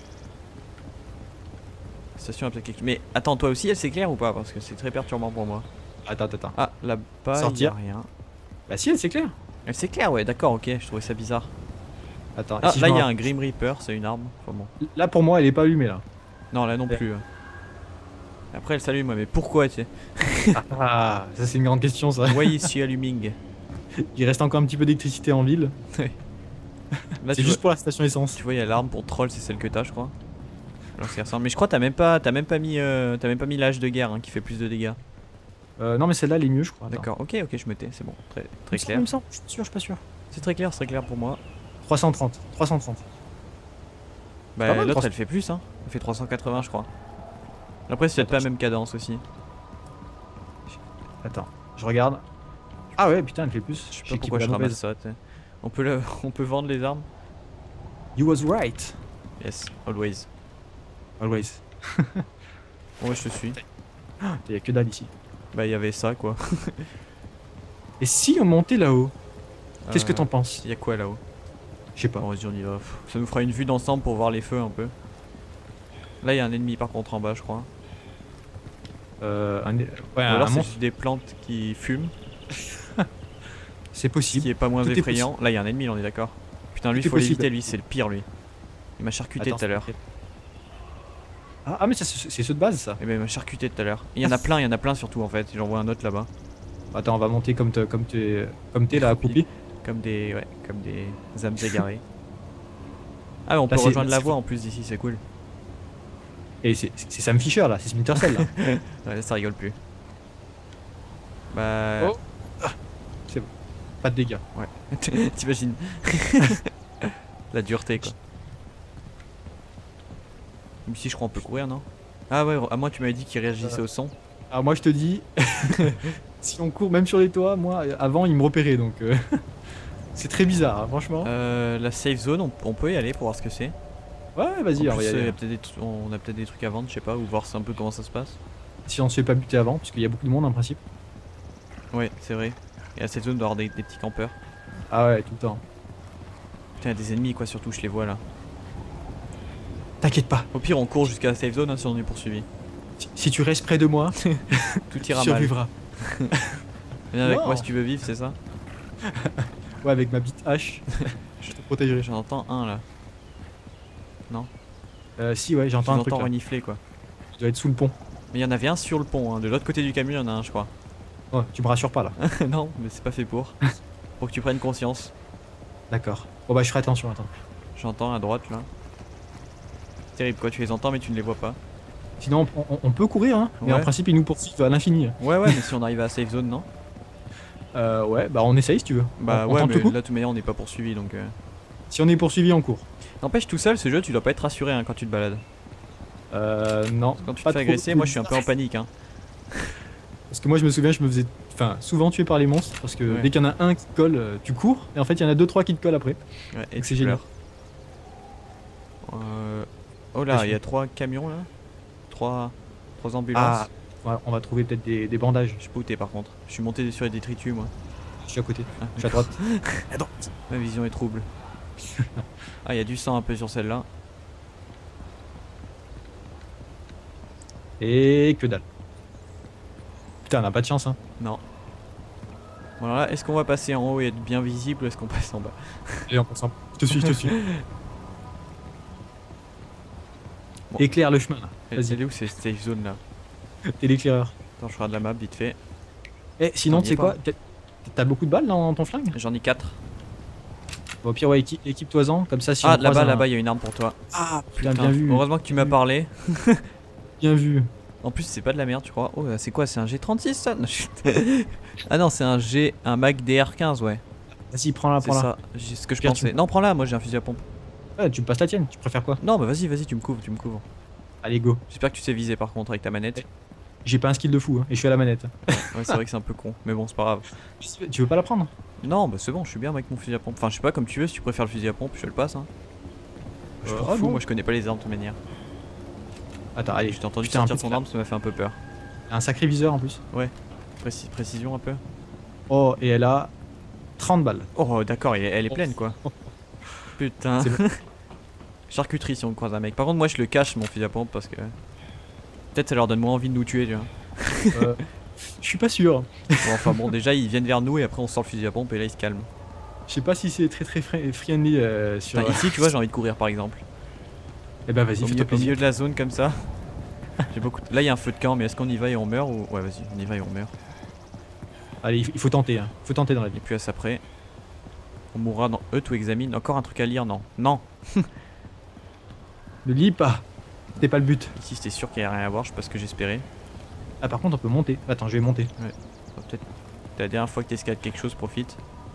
S1: Station à quelque... Mais attends, toi aussi elle s'éclaire ou pas? Parce que c'est très perturbant pour moi.
S2: Attends, attends, attends.
S1: Ah, là-bas, il y a
S2: Sortir.
S1: rien.
S2: Bah si, c'est clair.
S1: Elle s'éclaire, ouais, d'accord, ok, je trouvais ça bizarre.
S2: Attends,
S1: Ah,
S2: si je
S1: là
S2: me
S1: il y a un
S2: rappelle-
S1: Grim Reaper, c'est une arme. Enfin bon.
S2: Là pour moi, elle est pas allumée là.
S1: Non, là non
S2: Ouais.
S1: plus. euh. Après elle s'allume, ouais, mais pourquoi tu sais?
S2: Ah, ça c'est une grande question ça.
S1: Why is she alluming?
S2: Il reste encore un petit peu d'électricité en ville.
S1: Là
S2: C'est
S1: tu
S2: juste
S1: vois,
S2: pour la station essence.
S1: tu vois, il y a l'arme pour troll, c'est celle que t'as, je crois. Alors c'est ressemble. Mais je crois que t'as même pas, t'as même pas mis, euh, t'as même pas mis l'âge de guerre hein, qui fait plus de dégâts.
S2: Euh, non mais celle-là elle est mieux je crois. Attends.
S1: D'accord, ok, ok, je me tais, c'est bon, très,
S2: Il
S1: très
S2: me semble,
S1: clair.
S2: il me semble, je suis sûr, je suis pas sûr.
S1: C'est très clair, c'est très clair pour moi.
S2: trois cent trente. trois cent trente. Pas
S1: Bah
S2: mal,
S1: l'autre
S2: trois cents.
S1: elle fait plus hein, elle fait trois cent quatre-vingts je crois. Après c'est peut-être
S2: Attends,
S1: pas la même cadence aussi.
S2: Attends, je regarde. Ah ouais, putain, elle fait plus.
S1: Je sais pas pourquoi je ramasse ça. t'sais. On peut, le... on peut vendre les armes?
S2: You was right.
S1: Yes, always.
S2: Always.
S1: Bon ouais je te suis.
S2: Il y a que dalle ici.
S1: Bah il y avait ça quoi.
S2: Et si on montait là-haut, qu'est-ce que
S1: Euh,
S2: t'en penses?
S1: Il y a quoi là-haut?
S2: Je sais pas.
S1: Bon vas-y on y va. Pff, ça nous fera une vue d'ensemble pour voir les feux un peu. Là il y a un ennemi par contre en bas je crois.
S2: Euh, un... Ouais,
S1: Ou
S2: un
S1: alors c'est
S2: monstre,
S1: juste des plantes qui fument,
S2: c'est
S1: ce
S2: possible.
S1: qui est pas moins
S2: Tout est
S1: effrayant. Là il y a un ennemi on est d'accord. Putain lui
S2: Tout est
S1: faut
S2: possible.
S1: l'éviter lui, c'est le pire lui. Il m'a charcuté
S2: Attends,
S1: tout à l'heure.
S2: Ah, ah, mais ça, c'est c'est ceux de base ça.
S1: Eh ben il m'a charcuté tout à l'heure. Il y en a plein, il y en a plein surtout en fait. J'en vois un autre là-bas.
S2: Attends, on va monter comme t'es comme t'es comme t'es là accroupi.
S1: Comme des. Ouais, comme des âmes égarées. Ah on
S2: Là,
S1: peut
S2: c'est-
S1: rejoindre
S2: là,
S1: la
S2: c'est
S1: voie
S2: fou.
S1: en plus d'ici, c'est cool.
S2: Et c'est c'est Sam Fisher là, c'est Splinter Cell là.
S1: Ouais là ça rigole plus. Bah.
S2: Oh. Pas de dégâts.
S1: Ouais. T'imagines. La dureté quoi. Même si je crois on peut courir non? Ah ouais, à moi tu m'avais dit qu'il réagissait au son.
S2: Alors moi je te dis, si on court même sur les toits, moi avant il me repérait donc euh, c'est très bizarre hein, franchement.
S1: Euh, la safe zone, on, on peut y aller pour voir ce que c'est.
S2: Ouais
S1: En
S2: vas-y, on va
S1: plus,
S2: y
S1: euh,
S2: aller.
S1: y a peut-être des tru- on a peut-être des trucs à vendre, je sais pas, ou voir un peu comment ça se passe.
S2: Si on se fait pas buter avant, parce qu'il y a beaucoup de monde en principe.
S1: Ouais, c'est vrai. Et la safe zone doit avoir des, des petits campeurs.
S2: Ah ouais, tout le temps.
S1: Putain, y a des ennemis quoi, surtout, je les vois là.
S2: T'inquiète pas,
S1: Au pire, on court jusqu'à la safe zone hein, si on est poursuivi.
S2: si, si tu restes près de moi,
S1: Tout
S2: tu
S1: ira mal.
S2: survivras.
S1: Viens avec
S2: Non.
S1: moi si tu veux vivre, c'est ça?
S2: Ouais, avec ma petite hache, je te protégerai.
S1: J'en entends un là.
S2: Euh, si, ouais, j'entends un truc
S1: J'entends
S2: là.
S1: renifler quoi.
S2: Je dois être sous le pont.
S1: Mais il y en avait un sur le pont, hein. De l'autre côté du camion, il y en a un, je crois.
S2: Ouais, tu me rassures pas là.
S1: Non, mais c'est pas fait pour. Pour que tu prennes conscience.
S2: D'accord. Bon bah je ferai attention, attends.
S1: J'entends à droite là. Terrible quoi, tu les entends mais tu ne les vois pas.
S2: Sinon on, on- on peut courir, hein, mais en
S1: Ouais.
S2: principe ils nous poursuivent à l'infini.
S1: Ouais, ouais, mais si on arrive à la safe zone, non?
S2: Euh, ouais, bah on essaye si tu veux.
S1: Bah
S2: on, on
S1: ouais,
S2: tente
S1: mais
S2: le coup.
S1: là, de toute manière, on n'est pas poursuivi donc. Euh...
S2: Si on est poursuivi, on court.
S1: N'empêche, tout seul, ce jeu, tu dois pas être rassuré hein, quand tu te balades.
S2: Euh, non.
S1: Quand tu te
S2: pas
S1: fais
S2: trop.
S1: agresser, moi je suis un peu en panique. Hein.
S2: Parce que moi je me souviens, je me faisais enfin souvent tuer par les monstres parce que
S1: Ouais.
S2: dès qu'il y en a un qui te colle, euh, tu cours et en fait il y en a deux trois qui te collent après.
S1: Ouais, et
S2: Donc c'est
S1: tu
S2: génial.
S1: pleures. Euh... Oh là, il y a trois camions là. Trois, trois ambulances.
S2: Ah, ouais, on va trouver peut-être des, des bandages.
S1: Je suis pas où t'es par contre. Je suis monté sur les détritus moi.
S2: Je suis à côté.
S1: Ah,
S2: Je suis à droite. À droite.
S1: ma vision est trouble. Ah, il y a du sang un peu sur celle-là.
S2: Et que dalle. Putain, on a pas de chance hein.
S1: Non. Bon, alors là, est-ce qu'on va passer en haut et être bien visible ou est-ce qu'on passe en bas?
S2: Allez, on passe en... Je te suis, je te suis.
S1: Bon.
S2: Éclaire le chemin là.
S1: Elle
S2: Vas-y.
S1: est où cette safe zone là?
S2: T'es l'éclaireur.
S1: Attends, je regarde la map vite fait.
S2: Eh, sinon,
S1: On y
S2: tu sais
S1: est
S2: quoi?
S1: pas.
S2: T'as- T'as beaucoup de balles dans ton flingue?
S1: J'en ai quatre.
S2: Bon, au pire, ouais, équi- équipe-toi-en, comme ça si
S1: Ah,
S2: on
S1: là-bas,
S2: croise un-
S1: là-bas, il y a une arme pour toi.
S2: Ah, putain, bien vu.
S1: Heureusement que tu m'as parlé.
S2: Bien vu.
S1: En plus, c'est pas de la merde, tu crois. Oh, c'est quoi? C'est un G trente-six ça? Non, chut. Ah non, c'est un G. Un Mac D R quinze, ouais.
S2: Vas-y, prends-la,
S1: C'est
S2: prends-la.
S1: ça, j'ai- ce que je
S2: Pierre,
S1: pensais.
S2: tu-
S1: Non, prends-la, moi j'ai un fusil à pompe.
S2: Ouais, tu me passes la tienne, tu préfères quoi?
S1: Non, bah vas-y, vas-y, tu me couvres, tu me couvres.
S2: Allez, go.
S1: J'espère que tu sais viser par contre avec ta manette.
S2: J'ai pas un skill de fou, hein, et je suis à la manette.
S1: Ouais, c'est vrai que c'est un peu con, mais bon, c'est pas grave.
S2: Tu veux pas la prendre?
S1: Non, bah c'est bon, je suis bien avec mon fusil à pompe. Enfin, je sais pas, comme tu veux, si tu préfères le fusil à pompe, je te le passe. Hein. Je
S2: Euh,
S1: m'en
S2: ah
S1: fous,
S2: bon.
S1: moi je connais pas les armes de toute manière.
S2: Attends, allez,
S1: Je t'ai entendu
S2: putain,
S1: sortir
S2: un peu
S1: ton
S2: de-
S1: arme, ça m'a fait un peu peur.
S2: Un sacré viseur en plus.
S1: Précis- précision un peu.
S2: Oh, et elle a trente balles.
S1: Oh, d'accord, elle, est- elle est pleine quoi. Putain.
S2: C'est
S1: Charcuterie si on croise un mec. Par contre, moi je le cache mon fusil à pompe parce que. Peut-être ça leur donne moins envie de nous tuer, tu vois.
S2: Euh, je suis pas sûr.
S1: Bon, enfin bon, déjà ils viennent vers nous et après on sort le fusil à pompe et là ils se calment.
S2: Je sais pas si c'est très très fri- friendly euh, sur.
S1: Putain, ici, tu vois, j'ai envie de courir par exemple.
S2: Eh ben vas-y,
S1: Au
S2: fais-toi
S1: milieu, au
S2: plaisir.
S1: milieu de la zone comme ça. J'ai beaucoup. de- Là il y a un feu de camp, mais est-ce qu'on y va et on meurt ou. Ouais, vas-y, on y va et on meurt.
S2: Allez, il faut- il faut tenter, hein. Il faut tenter dans la vie.
S1: Et puis à ça après. On mourra dans E to examine. Encore un truc à lire, non. Non.
S2: Ne lis pas. C'était pas le but.
S1: Ici c'était sûr qu'il y avait rien à voir, je sais pas ce que j'espérais.
S2: Ah, par contre, on peut monter. Attends, je vais monter.
S1: Enfin, peut-être. C'est la dernière fois que t'escalades quelque chose, profite.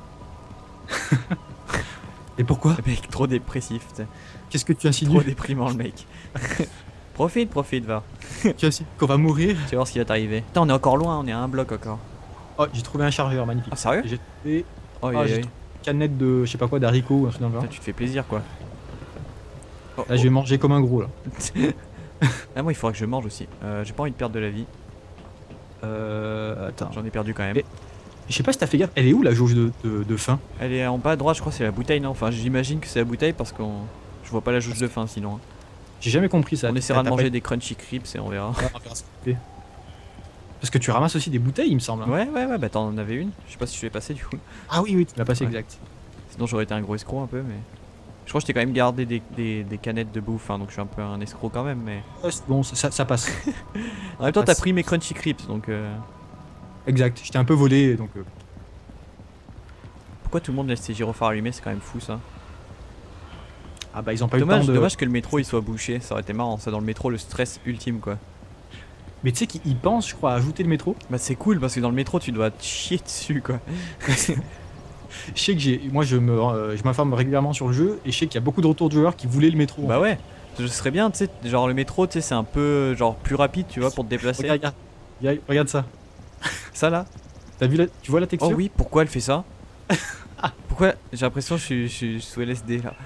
S2: Et pourquoi?
S1: Le mec, trop dépressif, tu sais.
S2: Qu'est-ce que tu
S1: Trop
S2: insinues?
S1: déprimant le mec. Profite, profite, va.
S2: Tu insinues qu'on va mourir?
S1: Tu vas voir ce qui va t'arriver. Putain, on est encore loin, on est à un bloc encore.
S2: Oh, j'ai trouvé un chargeur magnifique.
S1: Ah, sérieux?
S2: J'ai trouvé
S1: Oh,
S2: Ah,
S1: aïe,
S2: j'ai
S1: aïe.
S2: une canette de je sais pas quoi d'haricots ou un truc dans le genre.
S1: Putain, tu te fais plaisir quoi. Oh,
S2: Là, je vais manger comme un gros là.
S1: oh. Ah, moi il faudra que je mange aussi. Euh, J'ai pas envie de perdre de la vie.
S2: Euh. Attends.
S1: J'en ai perdu quand même.
S2: Et- Je sais pas si t'as fait gaffe. Elle est où la jauge de, de, de faim?
S1: Elle est en bas à droite, je crois que c'est la bouteille, non? Enfin, j'imagine que c'est la bouteille parce qu'on. Je vois pas la jauge de faim sinon. hein.
S2: J'ai jamais compris ça.
S1: On essaiera de
S2: T'as pas
S1: manger
S2: été-
S1: des crunchy crips et on verra.
S2: Ouais, on verra ce que c'est. Parce que tu ramasses aussi des bouteilles, il me semble. hein.
S1: Ouais, ouais, ouais, bah t'en en avais une. Je sais pas si je l'ai passé du coup.
S2: Ah oui, oui, tu l'as passé
S1: Ouais.
S2: exact.
S1: Sinon j'aurais été un gros escroc un peu, mais. Je crois que je t'ai quand même gardé des, des, des canettes de bouffe, hein, donc je suis un peu un escroc quand même, mais.
S2: Ouais, c'est bon, ça, ça- ça passe.
S1: En même temps, t'as
S2: Passe.
S1: pris mes crunchy crips, donc. Euh...
S2: Exact. J'étais un peu volé, donc. euh,
S1: Pourquoi tout le monde laisse ses gyrophares allumés? C'est quand même fou ça.
S2: Ah bah ils ont pas eu
S1: Dommage,
S2: le temps de.
S1: dommage que le métro il soit bouché, ça aurait été marrant, ça dans le métro, le stress ultime quoi.
S2: Mais tu sais qu'ils ils pensent, je crois, à ajouter le métro.
S1: Bah c'est cool parce que dans le métro tu dois te chier dessus quoi.
S2: Je sais que j'ai, moi je me, euh, je m'informe régulièrement sur le jeu et je sais qu'il y a beaucoup de retours de joueurs qui voulaient le métro.
S1: Bah ouais, ce serait bien, tu sais, genre le métro, tu sais, c'est un peu genre plus rapide, tu vois, pour te déplacer.
S2: Regarde, regarde, regarde, regarde ça.
S1: Ça là.
S2: T'as vu la, tu vois la texture?
S1: Oh oui, pourquoi elle fait ça? Pourquoi? J'ai l'impression que je suis, je suis sous L S D là.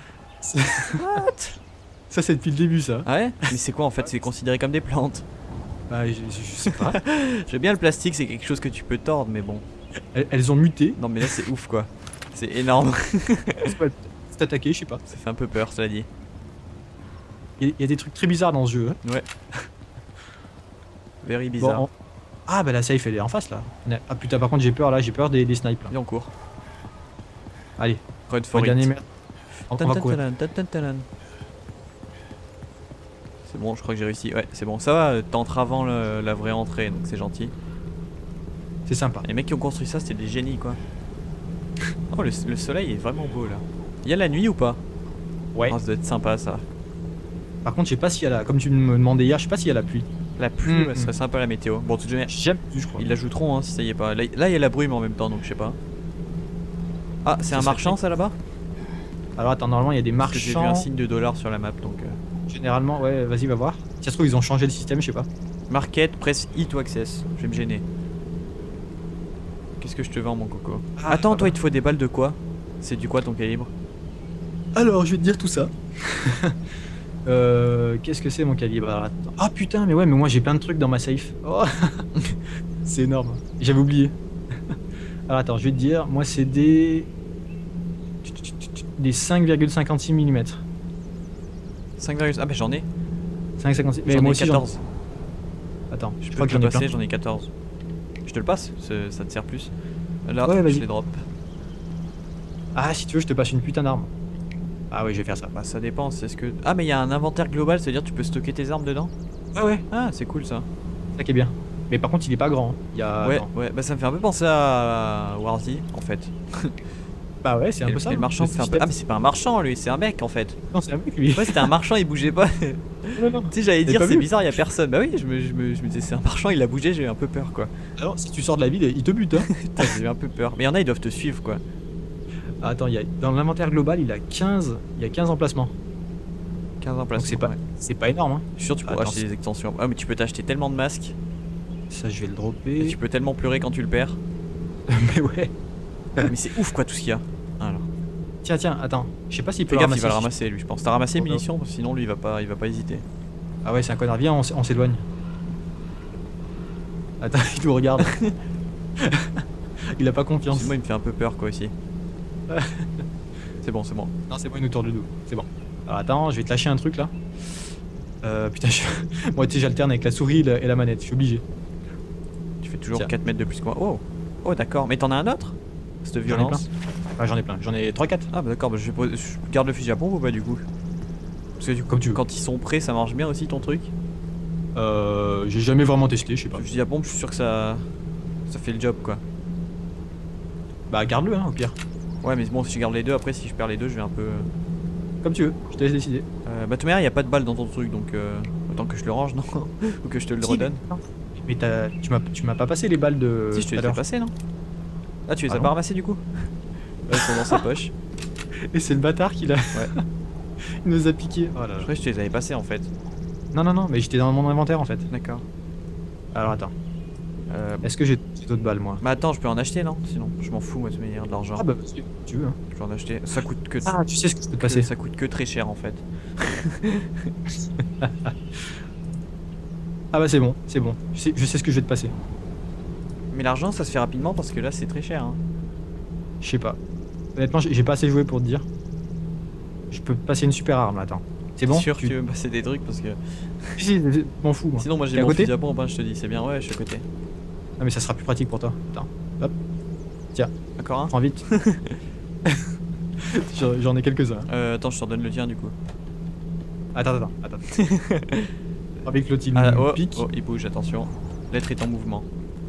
S2: Ça c'est depuis le début ça.
S1: Ah ouais? Mais c'est quoi en fait? C'est considéré comme des plantes.
S2: Bah je, je- je sais pas.
S1: J'aime bien le plastique, c'est quelque chose que tu peux tordre, mais bon.
S2: elles, elles ont muté.
S1: Non mais là c'est ouf quoi. C'est énorme.
S2: C'est attaqué, je sais pas.
S1: Ça fait un peu peur, cela dit.
S2: Il y, a- il y a des trucs très bizarres dans ce jeu. hein.
S1: Very
S2: Bon,
S1: bizarre.
S2: on- Ah bah la safe elle est en face là. On a- Ah putain par contre j'ai peur là, j'ai peur des, des snipes là.
S1: Et on court.
S2: Allez,
S1: Run for
S2: le
S1: it.
S2: dernier merde. On, on va courir.
S1: Tan, tan, tan, tan, tan. C'est bon, je crois que j'ai réussi. Ouais, c'est bon. Ça va, euh, t'entres avant le- la vraie entrée, donc c'est gentil.
S2: C'est sympa.
S1: Les mecs qui ont construit ça, c'était des génies quoi. Oh, le, le soleil est vraiment beau là. Il y a la nuit ou pas?
S2: Ouais.
S1: Oh, ça doit être sympa ça.
S2: Par contre je sais pas s'il y a la, comme tu me demandais hier, je sais pas s'il y a la pluie.
S1: La pluie,
S2: Mm,
S1: ouais, ce
S2: mm.
S1: serait sympa la météo. Bon, tout de même,
S2: J'ai jamais vu je crois.
S1: ils l'ajouteront hein, si ça y est pas. Là, là, il y a la brume en même temps, donc je sais pas. Ah, c'est
S2: Ça
S1: un
S2: serait
S1: marchand ça là-bas?
S2: Alors attends, normalement il y a des
S1: Parce que j'ai vu un
S2: marchands.
S1: signe de dollar sur la map, donc. euh,
S2: Généralement, ouais, vas-y va voir. Si ça se trouve ils ont changé le système, je sais pas.
S1: Market, press E to access. Je vais me gêner. Qu'est-ce que je te vends, mon coco?
S2: Ah,
S1: Attends,
S2: pas
S1: toi,
S2: mal.
S1: il te faut des balles de quoi? C'est du quoi ton calibre?
S2: Alors, je vais te dire tout ça. euh, Qu'est-ce que c'est mon calibre? Alors, attends. Ah putain, mais ouais, mais moi j'ai plein de trucs dans ma safe. Oh. C'est énorme. J'avais oublié. Alors attends, je vais te dire, moi c'est des des cinq virgule cinquante-six millimètres.
S1: cinq virgule... Ah bah j'en ai.
S2: cinq virgule cinquante-six. Mais
S1: J'en
S2: moi
S1: ai
S2: aussi j'en-
S1: quatorze.
S2: Attends,
S1: Je
S2: je
S1: peux
S2: crois
S1: te
S2: que
S1: le
S2: j'en ai
S1: passer,
S2: plein.
S1: j'en ai quatorze. Je te le passe, c'est- ça te sert plus. Là,
S2: Ouais,
S1: je
S2: vas-y.
S1: les drop.
S2: Ah, si tu veux, je te passe une putain d'arme. Ah oui, je vais faire ça.
S1: Bah ça dépend, c'est ce que... Ah mais il y a un inventaire global, c'est-à-dire tu peux stocker tes armes dedans?
S2: Ouais, ouais,
S1: Ah c'est cool ça.
S2: c'est ça qui est bien. Mais par contre, il est pas grand. Hein. Il y a...
S1: Ouais,
S2: attends.
S1: ouais, bah ça me fait un peu penser à Warzy en fait.
S2: Bah ouais, c'est un
S1: Et
S2: peu
S1: le,
S2: ça.
S1: et le
S2: hein.
S1: marchand
S2: Le
S1: fait un peu...
S2: système.
S1: Ah mais c'est pas un marchand lui, c'est un mec en fait.
S2: Non, c'est un mec lui.
S1: Ouais c'était un marchand, il bougeait pas.
S2: Non, non.
S1: Tu sais j'allais
S2: T'as
S1: dire
S2: pas
S1: c'est
S2: vu
S1: bizarre, il y a personne. Bah oui, je me, je, me, je me disais c'est un marchand, il a bougé, j'ai eu un peu peur quoi.
S2: Alors, si tu sors de la ville, il te bute. Hein.
S1: Putain, j'ai eu un peu peur. Mais il y en a, ils doivent te suivre quoi.
S2: Ah, attends, il y a... dans l'inventaire global, il a quinze, il y a quinze emplacements.
S1: quinze
S2: Donc
S1: emplacements.
S2: c'est pas...
S1: Ouais.
S2: c'est pas énorme. Hein.
S1: Je suis sûr que tu pourras
S2: Attends,
S1: acheter des extensions. Ah mais tu peux t'acheter tellement de masques.
S2: Ça, je vais le
S1: Et
S2: dropper.
S1: tu peux tellement pleurer quand tu le perds.
S2: Mais ouais.
S1: Mais c'est ouf quoi tout ce qu'il y a. Alors.
S2: Tiens, tiens, attends. Je sais pas s'il peut
S1: Fais gaffe,
S2: ramasser.
S1: il va le ramasser lui je pense. T'as ramassé les
S2: Oh, non.
S1: munitions, sinon lui il va pas, il va pas hésiter.
S2: Ah ouais, c'est un connard. Viens, on s- on s'éloigne. Attends, il nous regarde. Il a pas confiance.
S1: Moi il me fait un peu peur quoi aussi. C'est bon, c'est bon.
S2: Non, c'est bon, il nous tourne le dos. C'est bon. Alors attends, je vais te lâcher un truc là. Euh, putain, je... moi tu sais, j'alterne avec la souris et la, et la manette, je suis obligé.
S1: Tu fais toujours
S2: Tiens.
S1: quatre mètres de plus que moi. Oh, oh d'accord. Mais t'en as un autre? Cette
S2: J'en ai
S1: violence.
S2: Ah, j'en ai plein, j'en ai trois quatre.
S1: Ah bah d'accord, bah, je, vais poser- je garde le fusil à pompe ou pas du coup? Parce que du coup,
S2: Comme tu veux.
S1: quand ils sont prêts, ça marche bien aussi ton truc.
S2: Euh, j'ai jamais vraiment testé, je sais pas.
S1: Le fusil à pompe, je suis sûr que ça, ça fait le job quoi.
S2: Bah garde-le hein, au pire.
S1: Ouais, mais bon, si je garde les deux, après si je perds les deux, je vais un peu.
S2: Comme tu veux, je te laisse décider.
S1: Euh, bah de toute manière, il y a pas de balle dans ton truc, donc euh, autant que je le range, non? Ou que je te le
S2: Si,
S1: redonne.
S2: Mais t'as- tu m'as tu m'as pas passé les balles de.
S1: Si je te
S2: tout à
S1: les ai
S2: l'heure.
S1: passées, non? Ah, tu les
S2: Ah
S1: as
S2: non.
S1: pas ramassées du coup? Ouais, ils sont dans sa poche.
S2: Et c'est le bâtard qui l'a.
S1: Ouais.
S2: Il nous a piqué. Oh là
S1: Je
S2: là.
S1: croyais que je te les avais passées en fait.
S2: Non, non, non, mais j'étais dans mon inventaire en fait.
S1: D'accord.
S2: Alors attends.
S1: Euh,
S2: Est-ce que j'ai d'autres balles moi?
S1: bah attends, je peux en acheter non? Sinon, je m'en fous moi de toute manière de l'argent.
S2: Ah bah si tu veux. Hein.
S1: Je peux en acheter. Ça coûte que.
S2: Ah, tu sais ce que je peux te
S1: que-
S2: passer.
S1: Ça coûte que très cher en fait.
S2: Ah bah c'est bon, c'est bon. Je sais, je sais ce que je vais te passer.
S1: Mais l'argent, ça se fait rapidement parce que là, c'est très cher. Hein.
S2: Je sais pas. Honnêtement, j'ai j'ai pas assez joué pour te dire. Je peux te passer une super arme là, attends. C'est bon?
S1: T'es sûr que
S2: tu...
S1: tu veux me passer des trucs parce que.
S2: Si, si, je m'en fous moi.
S1: Sinon, moi
S2: T'es
S1: j'ai
S2: à
S1: mon
S2: côté
S1: fusil à pompe, hein, je te dis, c'est bien. Ouais, je suis à côté.
S2: Ah mais ça sera plus pratique pour toi. Attends. Hop.
S1: D'accord, hein?
S2: Prends vite. J'en j'en ai quelques-uns.
S1: Euh, attends, je te redonne le tien du coup.
S2: Attends, attends, attends. Avec l'autre il
S1: Ah,
S2: nous
S1: oh,
S2: pique.
S1: oh, il bouge, attention. L'être est en mouvement.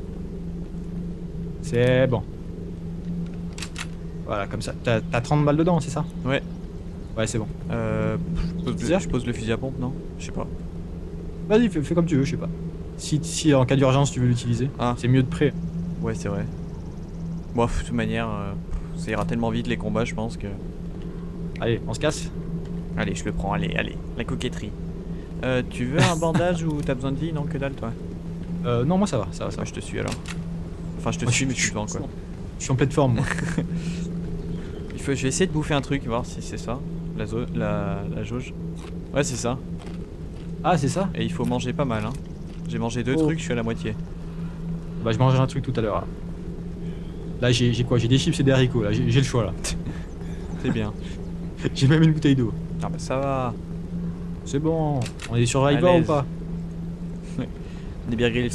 S2: C'est bon. Voilà, comme ça. T'as t'as trente balles dedans, c'est ça?
S1: Ouais.
S2: Ouais, c'est bon.
S1: Euh. Je pose, le,
S2: Bizarre.
S1: je pose le fusil à pompe, non? Je sais pas.
S2: Vas-y, fais, fais comme tu veux, je sais pas. Si, si en cas d'urgence tu veux l'utiliser,
S1: Ah,
S2: c'est mieux de près.
S1: ouais, c'est vrai. Bon, de toute manière, euh, ça ira tellement vite les combats, je pense que.
S2: Allez, on se casse.
S1: Allez, je le prends, allez, allez. La coquetterie. Euh, tu veux un bandage ou t'as besoin de vie? Non, que dalle, toi.
S2: Euh, non, moi ça va, ça va, ça va.
S1: Ouais, je te suis alors. Enfin, je te
S2: Moi,
S1: suis, mais
S2: je
S1: tu te vends quoi.
S2: Je suis en pleine forme, moi.
S1: Il faut, je vais essayer de bouffer un truc, voir si c'est ça. La, zo- la, la jauge. Ouais, c'est ça.
S2: Ah, c'est ça?
S1: Et il faut manger pas mal, hein. J'ai mangé deux
S2: Oh.
S1: trucs, je suis à la moitié.
S2: Bah, je mangerai un truc tout à l'heure. Là, Là, j'ai j'ai quoi? J'ai des chips et des haricots, là. J'ai j'ai le choix, là.
S1: C'est bien.
S2: J'ai même une bouteille d'eau.
S1: Ah bah ça va.
S2: C'est bon. On est sur
S1: À
S2: Survivor ou
S1: l'aise.
S2: pas?
S1: Des Bear Grylls.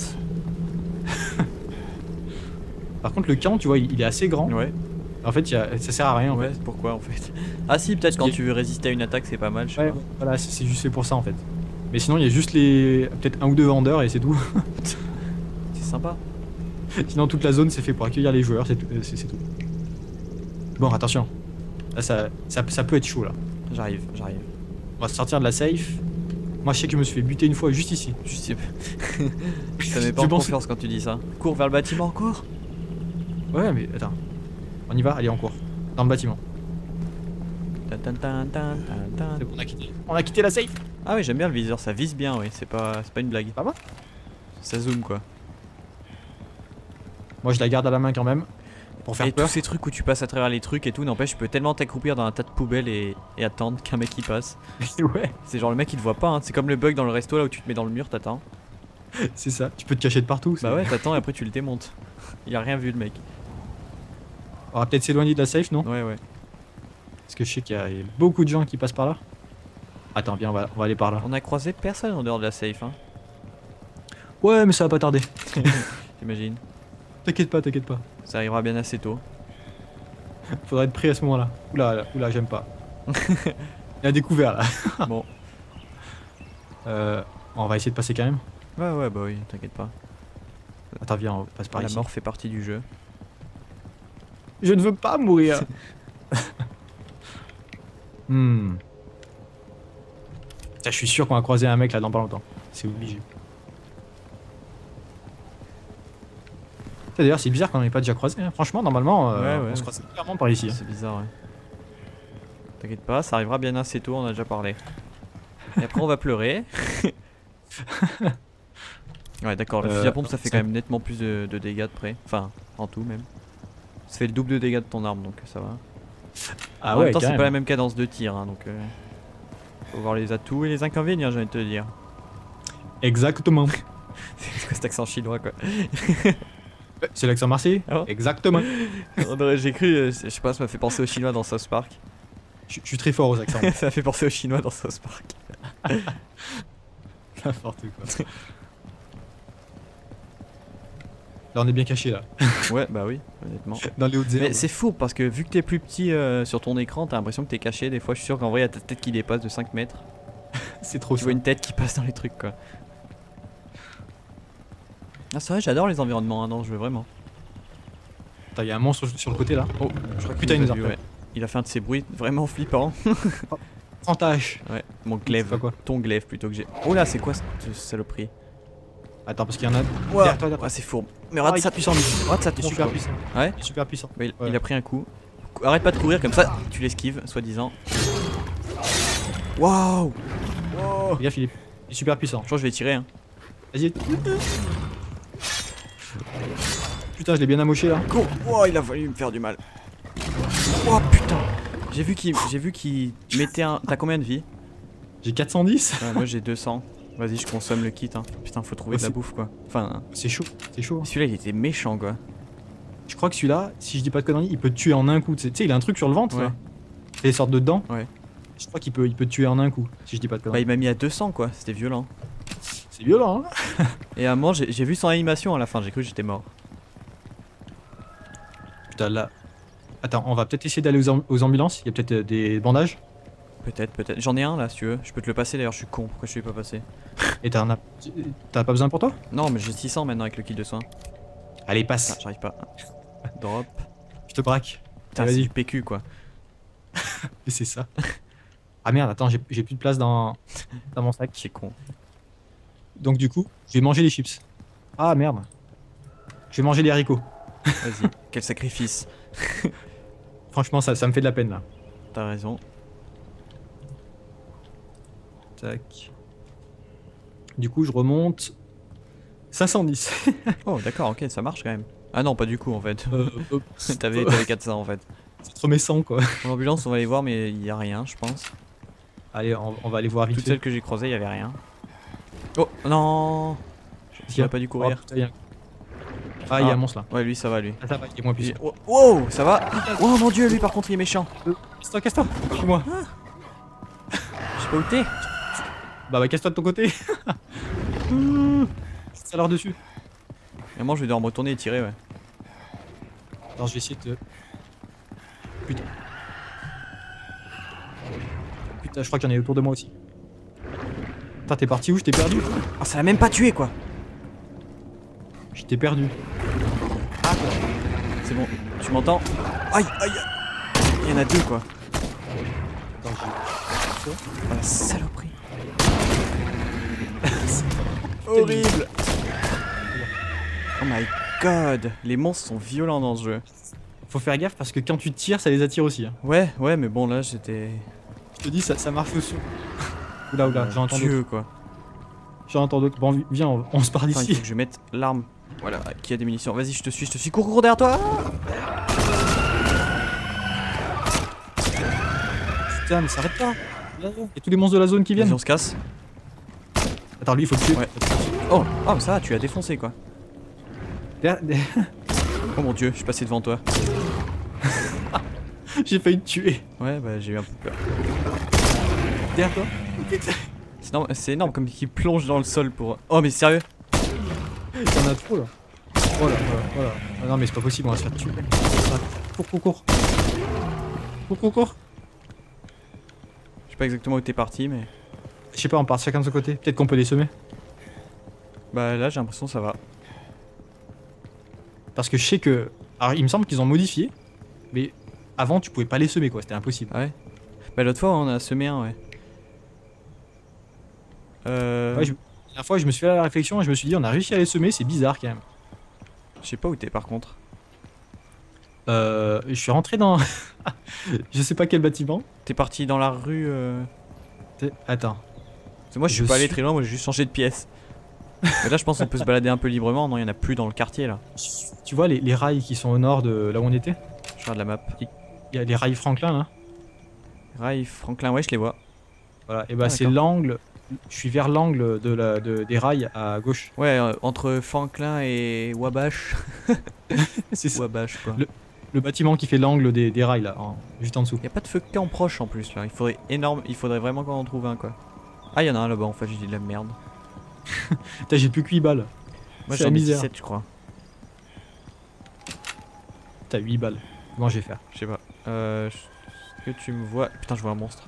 S2: Par contre, le camp, tu vois, il, il est assez grand.
S1: Ouais.
S2: En fait, il y a- ça sert à rien. En
S1: Ouais, pourquoi en fait? Ah si, peut-être quand
S2: Il-
S1: tu veux résister à une attaque, c'est pas mal, je
S2: fait.
S1: sais
S2: Ouais, voilà, c'est c'est juste fait pour ça, en fait. Mais sinon, il y a juste les. Peut-être un ou deux vendeurs et c'est tout.
S1: pas. C'est sympa.
S2: Sinon, toute la zone, c'est fait pour accueillir les joueurs, c'est tout. euh, c'est- c'est tout. Bon, attention. Là, ça, ça, ça peut être chaud, là.
S1: J'arrive, j'arrive.
S2: On va sortir de la safe. Moi, je sais que je me suis fait buter une fois juste ici.
S1: Je sais. Ça met pas
S2: Je
S1: en
S2: pense-
S1: confiance quand tu dis ça. Cours vers le bâtiment, cours.
S2: Ouais, mais attends. On y va? Allez, on court. Dans le bâtiment.
S1: Tan, tan, tan, tan, tan, tan.
S2: C'est bon, on a quitté. On a quitté la safe.
S1: Ah oui, j'aime bien le viseur, ça vise bien, oui. C'est pas, c'est pas une blague.
S2: Ça va?
S1: Ça zoome quoi.
S2: Moi, je la garde à la main quand même. Pour faire
S1: Et
S2: peur.
S1: tous ces trucs où tu passes à travers les trucs et tout, n'empêche, tu peux tellement t'accroupir dans un tas de poubelles et, et attendre qu'un mec y passe.
S2: Ouais,
S1: C'est genre le mec il te voit pas, hein. C'est comme le bug dans le resto là où tu te mets dans le mur, t'attends.
S2: c'est ça. Tu peux te cacher de partout.
S1: Bah ouais, t'attends et après tu le démontes. Il a rien vu le mec.
S2: On va peut-être s'éloigner de la safe, non?
S1: Ouais, ouais.
S2: Parce que je sais qu'il y a il y a beaucoup de gens qui passent par là. Attends, viens, on va, on va aller par là.
S1: On a croisé personne en dehors de la safe, hein.
S2: Ouais, mais ça va pas tarder.
S1: J'imagine.
S2: T'inquiète pas, t'inquiète pas.
S1: Ça arrivera bien assez tôt.
S2: Faudrait être prêt à ce moment-là. Oula, oula, j'aime pas. Il a découvert là.
S1: Bon.
S2: Euh, on va essayer de passer quand même.
S1: Ouais, ouais, bah oui, t'inquiète pas.
S2: Attends, viens, on passe par
S1: La
S2: ici.
S1: mort fait partie du jeu.
S2: Je ne veux pas mourir. Hmm. Putain, je suis sûr qu'on va croiser un mec là dans pas longtemps. C'est obligé. D'ailleurs, c'est bizarre qu'on n'en ait pas déjà croisé. Hein. Franchement, normalement, euh,
S1: Ouais, ouais.
S2: on se croise clairement par ici. Hein.
S1: C'est bizarre, ouais. T'inquiète pas, ça arrivera bien assez tôt, on a déjà parlé. Et après, on va pleurer. Ouais, d'accord, le
S2: Euh,
S1: fusil à pompe ça fait
S2: ça-
S1: quand même nettement plus de, de dégâts de près. Enfin, en tout même. Ça fait le double de dégâts de ton arme, donc ça va.
S2: Ah
S1: en
S2: ouais,
S1: même temps,
S2: quand
S1: c'est
S2: même.
S1: pas la même cadence de tir, hein, donc. Euh, faut voir les atouts et les inconvénients, j'ai envie de te dire.
S2: Exactement.
S1: C'est quoi cet accent chinois, quoi?
S2: C'est l'accent marseillais.
S1: Ah bon
S2: Exactement.
S1: On aurait- J'ai cru, euh, je sais pas, ça m'a fait penser aux chinois dans South Park.
S2: Je je suis très fort aux accents.
S1: Ça m'a fait penser aux chinois dans South Park.
S2: N'importe quoi. Là, on est bien caché là.
S1: Ouais, bah oui, honnêtement.
S2: Dans les hautes
S1: Mais
S2: herbes.
S1: c'est fou parce que vu que t'es plus petit euh, sur ton écran, t'as l'impression que t'es caché. Des fois, je suis sûr qu'en vrai, y'a ta tête qui dépasse de cinq mètres.
S2: C'est trop
S1: Tu
S2: ça.
S1: vois une tête qui passe dans les trucs, quoi. Ah, c'est vrai, j'adore les environnements hein, dans le jeu, vraiment.
S2: Attends, il y a un monstre sur le côté là.
S1: Oh, je crois que
S2: Putain, il nous a
S1: vu,
S2: repéré.
S1: ouais. Il a fait un de ces bruits vraiment flippants.
S2: trente H.
S1: Ouais, mon
S2: C'est
S1: glaive.
S2: pas quoi.
S1: Ton glaive plutôt que j'ai. Oh là, c'est quoi cette saloperie?
S2: Attends, parce qu'il y en a.
S1: Ouais,
S2: Derrière toi, derrière toi.
S1: c'est fourbe. Mais
S2: Ah,
S1: rate
S2: il
S1: ça
S2: est puissant, lui.
S1: Rate sa
S2: Il est
S1: tronche,
S2: super
S1: quoi.
S2: puissant.
S1: Ouais.
S2: Il est super puissant.
S1: Bah, il,
S2: Ouais.
S1: il a pris un coup. Cou- Arrête pas de courir comme ça, tu l'esquives, soi-disant. Waouh! Wow.
S2: Fais gaffe, il est, il est super puissant.
S1: Je crois que je vais tirer. Hein.
S2: Vas-y. Putain, je l'ai bien amoché là.
S1: Cours! Oh, il a voulu me faire du mal. Oh putain! J'ai vu qu'il j'ai vu qu'il mettait un. T'as combien de vie?
S2: J'ai quatre cent dix.
S1: Ouais, moi j'ai deux cents. Vas-y, je consomme le kit. Hein. Putain, faut trouver
S2: Ouais,
S1: de la
S2: c'est-
S1: bouffe quoi. Enfin,
S2: C'est chaud, c'est chaud.
S1: celui-là il était méchant quoi.
S2: Je crois que celui-là, si je dis pas de conneries, il peut te tuer en un coup. Tu sais, tu sais, il a un truc sur le ventre
S1: Ouais.
S2: là. Et il sort de dedans.
S1: Ouais.
S2: Je crois qu'il peut, il peut te tuer en un coup, si je dis pas de
S1: Bah,
S2: conneries.
S1: il m'a mis à deux cents quoi, c'était violent.
S2: C'est violent, hein.
S1: Et à un moment, j'ai j'ai vu son animation à la fin, j'ai cru que j'étais mort.
S2: Putain, là. Attends, on va peut-être essayer d'aller aux, am- aux ambulances. Il y a peut-être euh, des bandages.
S1: Peut-être, peut-être. J'en ai un là si tu veux. Je peux te le passer d'ailleurs, je suis con. Pourquoi je suis pas passé?
S2: Et t'en as. T'as pas besoin pour toi?
S1: Non, mais j'ai six cents maintenant avec le kit de soins.
S2: Allez,
S1: Ah,
S2: passe.
S1: j'arrive pas. Drop.
S2: Je te braque.
S1: Putain,
S2: Allez,
S1: c'est
S2: vas-y.
S1: du P Q quoi.
S2: Et c'est ça. Ah merde, attends, j'ai j'ai plus de place dans, dans mon sac.
S1: C'est con.
S2: Donc du coup, je vais manger les chips. Ah merde. Je vais manger les haricots.
S1: Vas-y, quel sacrifice.
S2: Franchement, ça, ça me fait de la peine là.
S1: T'as raison.
S2: Tac. Du coup, je remonte. cinq cent dix.
S1: Oh, d'accord, ok, ça marche quand même. Ah non, pas du coup en fait.
S2: Euh, hop.
S1: T'avais t'avais quatre cents en fait.
S2: C'est trop méchant quoi.
S1: Pour l'ambulance, on va aller voir, mais il y a rien, je pense.
S2: Allez, on, on va aller voir vite
S1: Toutes
S2: fait.
S1: celles que j'ai croisées, il y avait rien. Oh non!
S2: Tiens.
S1: J'aurais pas dû courir.
S2: Oh, putain, il y a un- Ah, il y a
S1: Ah.
S2: un monstre là.
S1: Ouais, lui ça va, lui.
S2: Ah, ça va, il est moins
S1: Il-
S2: puissant.
S1: Oh, wow, ça va? Oh mon dieu, lui par contre il est méchant.
S2: Casse-toi, casse-toi. Suis-moi.
S1: Je sais pas où t'es.
S2: Bah, bah, casse-toi de ton côté. Ça leur dessus.
S1: Et moi je vais devoir me retourner et tirer, ouais.
S2: Alors, je vais essayer de. Putain. Putain, je crois qu'il y en a autour de moi aussi. Putain, t'es parti où? Je t'ai perdu.
S1: Ah, ça l'a même pas tué quoi.
S2: Je t'ai perdu.
S1: C'est bon, tu m'entends? Aïe, aïe. Il y en a deux quoi.
S2: Attends, j'ai-
S1: Oh la saloperie. Horrible. Oh my god, les monstres sont violents dans ce jeu.
S2: Faut faire gaffe parce que quand tu tires, ça les attire aussi. Hein.
S1: Ouais, ouais, mais bon là j'étais.
S2: Je te dis, ça, ça marche aussi. Oula, oula, j'en entends d'autres.
S1: Dieu quoi.
S2: J'en entends d'autres. Bon, viens, on, on se part
S1: Attends, il faut
S2: d'ici.
S1: que je mette l'arme. Voilà, qui a des munitions. Vas-y, je te suis, je te suis. Cours, cours derrière toi.
S2: Putain, mais ça arrête pas. Il y a tous les monstres de la zone qui
S1: Vas-y,
S2: viennent.
S1: on se casse.
S2: Attends, lui, il faut le tuer.
S1: Ouais. Oh, oh, mais ça va, tu as défoncé quoi.
S2: Derrière- derrière-
S1: Oh mon dieu, je suis passé devant toi.
S2: J'ai failli te tuer.
S1: Ouais, bah j'ai eu un peu peur.
S2: Derrière toi.
S1: C'est énorme, c'est énorme comme qu'il plonge dans le sol pour. Oh, mais sérieux?
S2: T'en as trop là. Voilà, voilà, voilà. Ah non mais c'est pas possible, on va se faire tuer. Ah, cours, cours, cours. Cours, cours, cours.
S1: Je sais pas exactement où t'es parti, mais.
S2: Je sais pas, on part chacun de son côté. Peut-être qu'on peut les semer.
S1: Bah là, j'ai l'impression que ça va.
S2: Parce que je sais que... Alors il me semble qu'ils ont modifié. Mais avant tu pouvais pas les semer quoi, c'était impossible.
S1: Ah ouais. Bah l'autre fois, on a semé un, ouais. Euh.
S2: Ouais, je... La dernière fois je me suis fait la réflexion et je me suis dit on a réussi à les semer, c'est bizarre quand même.
S1: Je sais pas où t'es par contre.
S2: Euh... Je suis rentré dans... je sais pas quel bâtiment.
S1: T'es parti dans la rue. Euh...
S2: Attends.
S1: Parce que moi, je suis
S2: Je
S1: pas allé
S2: suis-
S1: très loin, moi j'ai juste changé de pièce. Mais là, je pense qu'on peut se balader un peu librement. Non, il y en a plus dans le quartier là.
S2: Tu vois les, les rails qui sont au nord de là où on était?
S1: Je regarde la map.
S2: Il y a les rails Franklin là.
S1: Rail Franklin, ouais, je les vois.
S2: Voilà, et bah
S1: Ah,
S2: c'est
S1: d'accord.
S2: l'angle. Je suis vers l'angle de la, de, des rails à gauche.
S1: Ouais, euh, entre Franklin et Wabash.
S2: C'est ça.
S1: Wabash quoi.
S2: Le- Le bâtiment qui fait l'angle des, des rails là, en- juste en dessous.
S1: Y a pas de feu de camp proche en plus là. Il faudrait énorme. Il faudrait vraiment qu'on en trouve un quoi. Ah, y en a un là-bas en fait, j'ai dit de la merde.
S2: Putain, j'ai plus que huit balles.
S1: Moi
S2: C'est
S1: j'en
S2: la
S1: ai
S2: misère.
S1: dix-sept, je crois.
S2: T'as huit balles. Comment je vais faire?
S1: Je sais pas. Euh. Est-ce que tu me vois. Putain, je vois un monstre.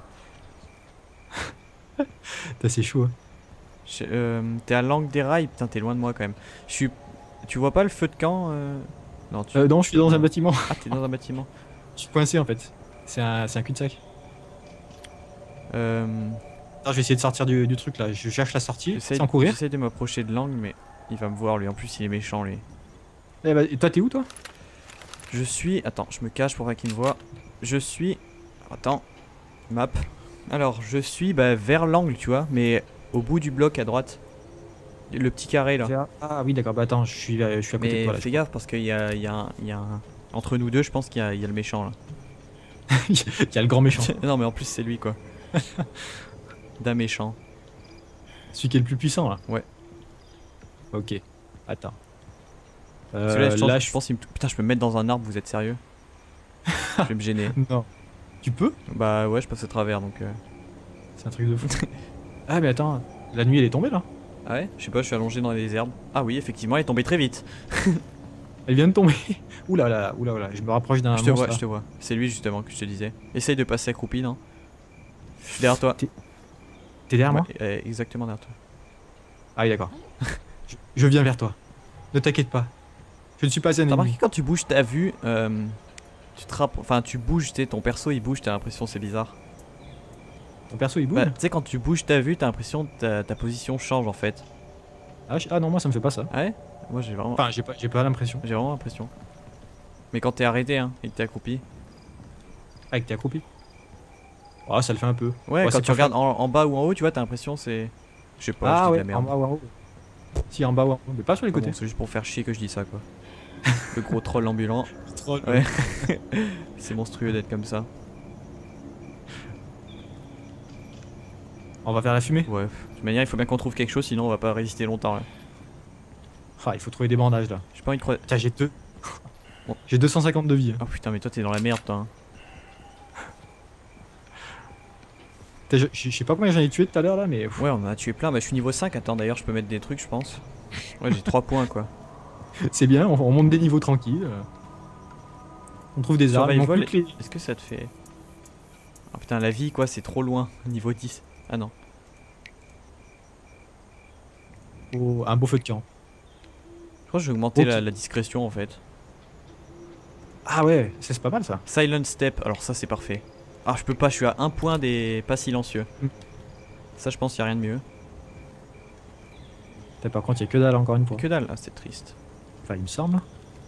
S2: T'as c'est chaud. Hein.
S1: Je- euh, T'es à l'angle des rails, putain, t'es loin de moi quand même. Je suis. Tu vois pas le feu de camp euh... Non, tu.
S2: Euh, non, je suis dans un bâtiment.
S1: Ah, t'es dans un bâtiment.
S2: Je suis coincé en fait. C'est un, c'est un cul-de-sac.
S1: Euh.
S2: Attends, je vais essayer de sortir du, du truc là. Je cherche la sortie
S1: J'essaie
S2: sans courir.
S1: j'essaie de m'approcher de l'angle, mais il va me voir lui. En plus, il est méchant lui.
S2: Eh bah, et toi, t'es où toi?
S1: Je suis. Attends, je me cache pour pas qu'il me voit. Je suis. Attends. Map. Alors, je suis bah, vers l'angle, tu vois, mais au bout du bloc à droite. Le petit carré là.
S2: Ah oui, d'accord. Bah attends, je suis, euh, je suis à côté de
S1: Mais
S2: toi là.
S1: fais gaffe parce qu'il y a, il y, a un- il y a un. Entre nous deux, je pense qu'il y a, il y a le méchant là.
S2: Il y a le grand méchant.
S1: Non, mais en plus, c'est lui quoi. D'un méchant.
S2: Celui qui est le plus puissant là.
S1: Ouais.
S2: Ok. Attends.
S1: Parce que là,
S2: Euh,
S1: je, pense,
S2: là,
S1: je pense qu'il me- Putain, je peux me mettre dans un arbre, vous êtes sérieux? Je vais me gêner.
S2: Non. Tu peux?
S1: Bah ouais, je passe au travers donc. euh.
S2: C'est un truc de fou. Ah mais attends, la nuit elle est tombée là.
S1: Ah ouais? Je sais pas, je suis allongé dans les herbes. Ah oui, effectivement, elle est tombée très vite.
S2: Elle vient de tomber. Oula là, oula oula, je me rapproche d'un
S1: Je te
S2: monstre,
S1: vois,
S2: là.
S1: je te vois. C'est lui justement que je te disais. Essaye de passer accroupi, non? Je suis derrière toi.
S2: T'es derrière moi?
S1: Ouais, euh, exactement derrière toi.
S2: Ah oui d'accord. je, je viens vers toi. Ne t'inquiète pas. Je ne suis pas un
S1: T'as remarqué
S2: ennemi.
S1: quand tu bouges ta vue, euh, tu te rappes, enfin tu bouges, tu sais, ton perso il bouge, t'as l'impression c'est bizarre.
S2: Ton perso il bouge?
S1: Bah, tu sais, quand tu bouges ta vue, t'as l'impression que ta, ta position change en fait.
S2: ah, je- ah non, moi ça me fait pas ça.
S1: Ah ouais? Moi j'ai vraiment,
S2: Enfin, j'ai pas, j'ai pas l'impression.
S1: j'ai vraiment l'impression. Mais quand t'es arrêté hein, et que t'es accroupi.
S2: Ah, que t'es accroupi. Ah, ça le fait un peu.
S1: Ouais,
S2: Ouais,
S1: quand
S2: c'est
S1: tu
S2: pas
S1: regardes en, en bas ou en haut, tu vois, t'as l'impression c'est. Je sais pas, je
S2: Ah
S1: dis de
S2: ouais,
S1: la
S2: en
S1: merde.
S2: bas ou en haut. Si, en bas ou en haut, mais pas sur les
S1: Ah bon,
S2: côtés.
S1: c'est juste pour faire chier que je dis ça quoi. Le gros troll ambulant.
S2: Troll.
S1: Ouais. C'est monstrueux d'être comme ça.
S2: On va vers la fumée.
S1: Ouais, de toute manière, il faut bien qu'on trouve quelque chose, sinon on va pas résister longtemps là.
S2: Ah, il faut trouver des bandages là.
S1: J'ai pas envie de croire.
S2: Tiens, j'ai deux.
S1: Bon.
S2: J'ai deux cent cinquante de vie. hein.
S1: Oh putain, mais toi t'es dans la merde, toi. hein.
S2: Putain, Je je- je sais pas combien j'en ai tué tout à l'heure là, mais. pff,
S1: Ouais, on en a tué plein. Bah, je suis niveau cinq. Attends, d'ailleurs, je peux mettre des trucs, je pense. Ouais, j'ai trois points quoi.
S2: C'est bien, on, on monte des niveaux tranquilles. euh. On trouve des armes. il manque
S1: Survival,
S2: plus que les-
S1: est-ce que ça te fait. Ah putain, la vie quoi, c'est trop loin. Niveau dix. Ah non.
S2: Oh, un beau feu de camp.
S1: Je crois que je vais augmenter
S2: Ok.
S1: la, la discrétion en fait.
S2: Ah ouais, ça, c'est pas mal ça.
S1: Silent step, alors ça c'est parfait. Ah, je peux pas, je suis à un point des pas silencieux.
S2: Mm.
S1: Ça, je pense qu'il y a rien de mieux.
S2: Putain, par contre, il y a que dalle encore une fois.
S1: Que dalle, ah, c'est triste.
S2: Enfin, il me semble.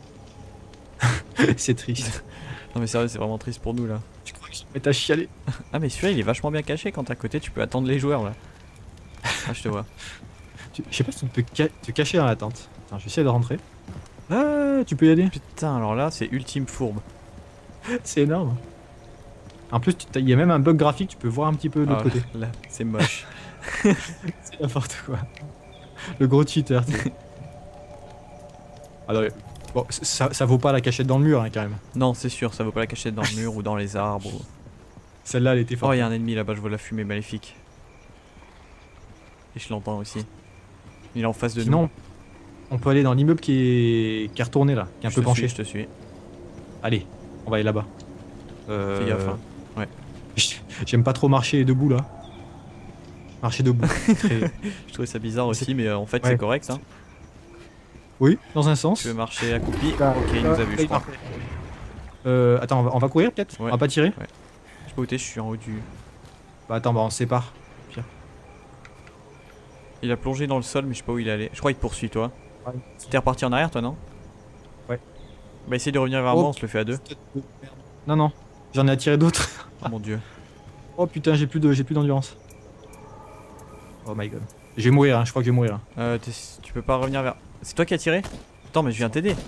S2: C'est triste.
S1: Non, mais sérieux, c'est vraiment triste pour nous là.
S2: Tu crois que je vais mettre à chialer?
S1: Ah, mais celui-là il est vachement bien caché quand t'es à côté, tu peux attendre les joueurs là. Ah, je te vois.
S2: Tu- Je sais pas si tu peux ca- te cacher dans la tente. Attends, je vais essayer de rentrer. Ah, tu peux y aller.
S1: Putain, alors là, c'est ultime fourbe.
S2: C'est énorme. En plus, tu- t'as- il y a même un bug graphique, tu peux voir un petit peu de l'autre
S1: Ah,
S2: côté.
S1: là, c'est moche.
S2: C'est n'importe quoi. Le gros cheater, tu sais. Alors, bon, ça, ça vaut pas la cachette dans le mur, hein, quand même.
S1: Non, c'est sûr, ça vaut pas la cachette dans le mur ou dans les arbres. Ou...
S2: Celle-là, elle était
S1: Oh,
S2: forte.
S1: il y a un ennemi là-bas, je vois la fumée maléfique. Et je l'entends aussi. Il est en face de
S2: Sinon,
S1: nous.
S2: On peut aller dans l'immeuble qui est... qui est retourné là, qui est un
S1: Je
S2: peu
S1: te
S2: penché.
S1: suis, je te suis.
S2: Allez, on va aller là-bas. Euh...
S1: Fais gaffe, hein. Ouais.
S2: J'aime pas trop marcher debout là. Marcher debout. Très...
S1: Je trouvais ça bizarre aussi, mais euh, en fait
S2: Ouais.
S1: c'est correct. Hein.
S2: Oui, dans un sens.
S1: Tu veux marcher accroupi.
S2: Ah,
S1: Ok, il nous a vu, je crois.
S2: Euh, attends, on va, on va courir peut-être.
S1: Ouais.
S2: On va pas tirer.
S1: Ouais. Je sais pas où t'es, je suis en haut du.
S2: Bah attends, bah on se sépare. Pire.
S1: Il a plongé dans le sol, mais je sais pas où il est allé. Je crois qu'il te poursuit, toi.
S2: Ouais.
S1: T'es reparti en arrière, toi, non?
S2: Ouais.
S1: Bah, essaye de revenir vers
S2: Oh.
S1: moi, on se le fait à deux.
S2: Non, non, j'en ai attiré d'autres.
S1: Oh mon dieu.
S2: Oh putain, j'ai plus de, j'ai plus d'endurance. Oh my god. Je vais mourir, hein, je crois que je vais mourir.
S1: Euh, t'es- tu peux pas revenir vers. C'est toi qui as tiré? Attends, mais je viens t'aider.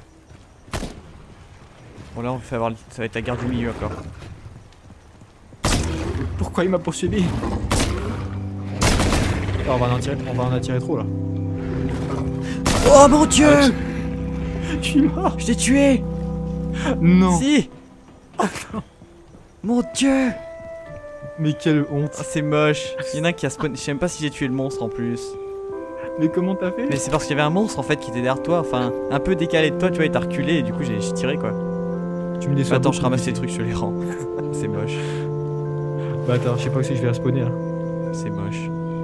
S1: Bon, là, on fait avoir... ça va être la guerre du milieu encore.
S2: Pourquoi il m'a poursuivi? Oh, on va en tirer, on va en attirer trop là.
S1: Oh mon dieu!
S2: Arrête. Je suis mort.
S1: Je t'ai tué!
S2: Non.
S1: Si! Mon dieu!
S2: Mais quelle honte.
S1: Oh, c'est moche. Il y en a un qui a spawn. Je sais même pas si j'ai tué le monstre en plus.
S2: Mais comment t'as fait?
S1: Mais c'est parce qu'il y avait un monstre en fait qui était derrière toi. Enfin, un peu décalé de toi, tu vois, il t'a reculé et du coup j'ai j'ai tiré quoi.
S2: Tu me déçois.
S1: Attends, je
S2: beaucoup.
S1: ramasse les trucs, je te les rends. C'est moche.
S2: Bah attends, je sais pas où c'est que je vais respawner là.
S1: C'est moche.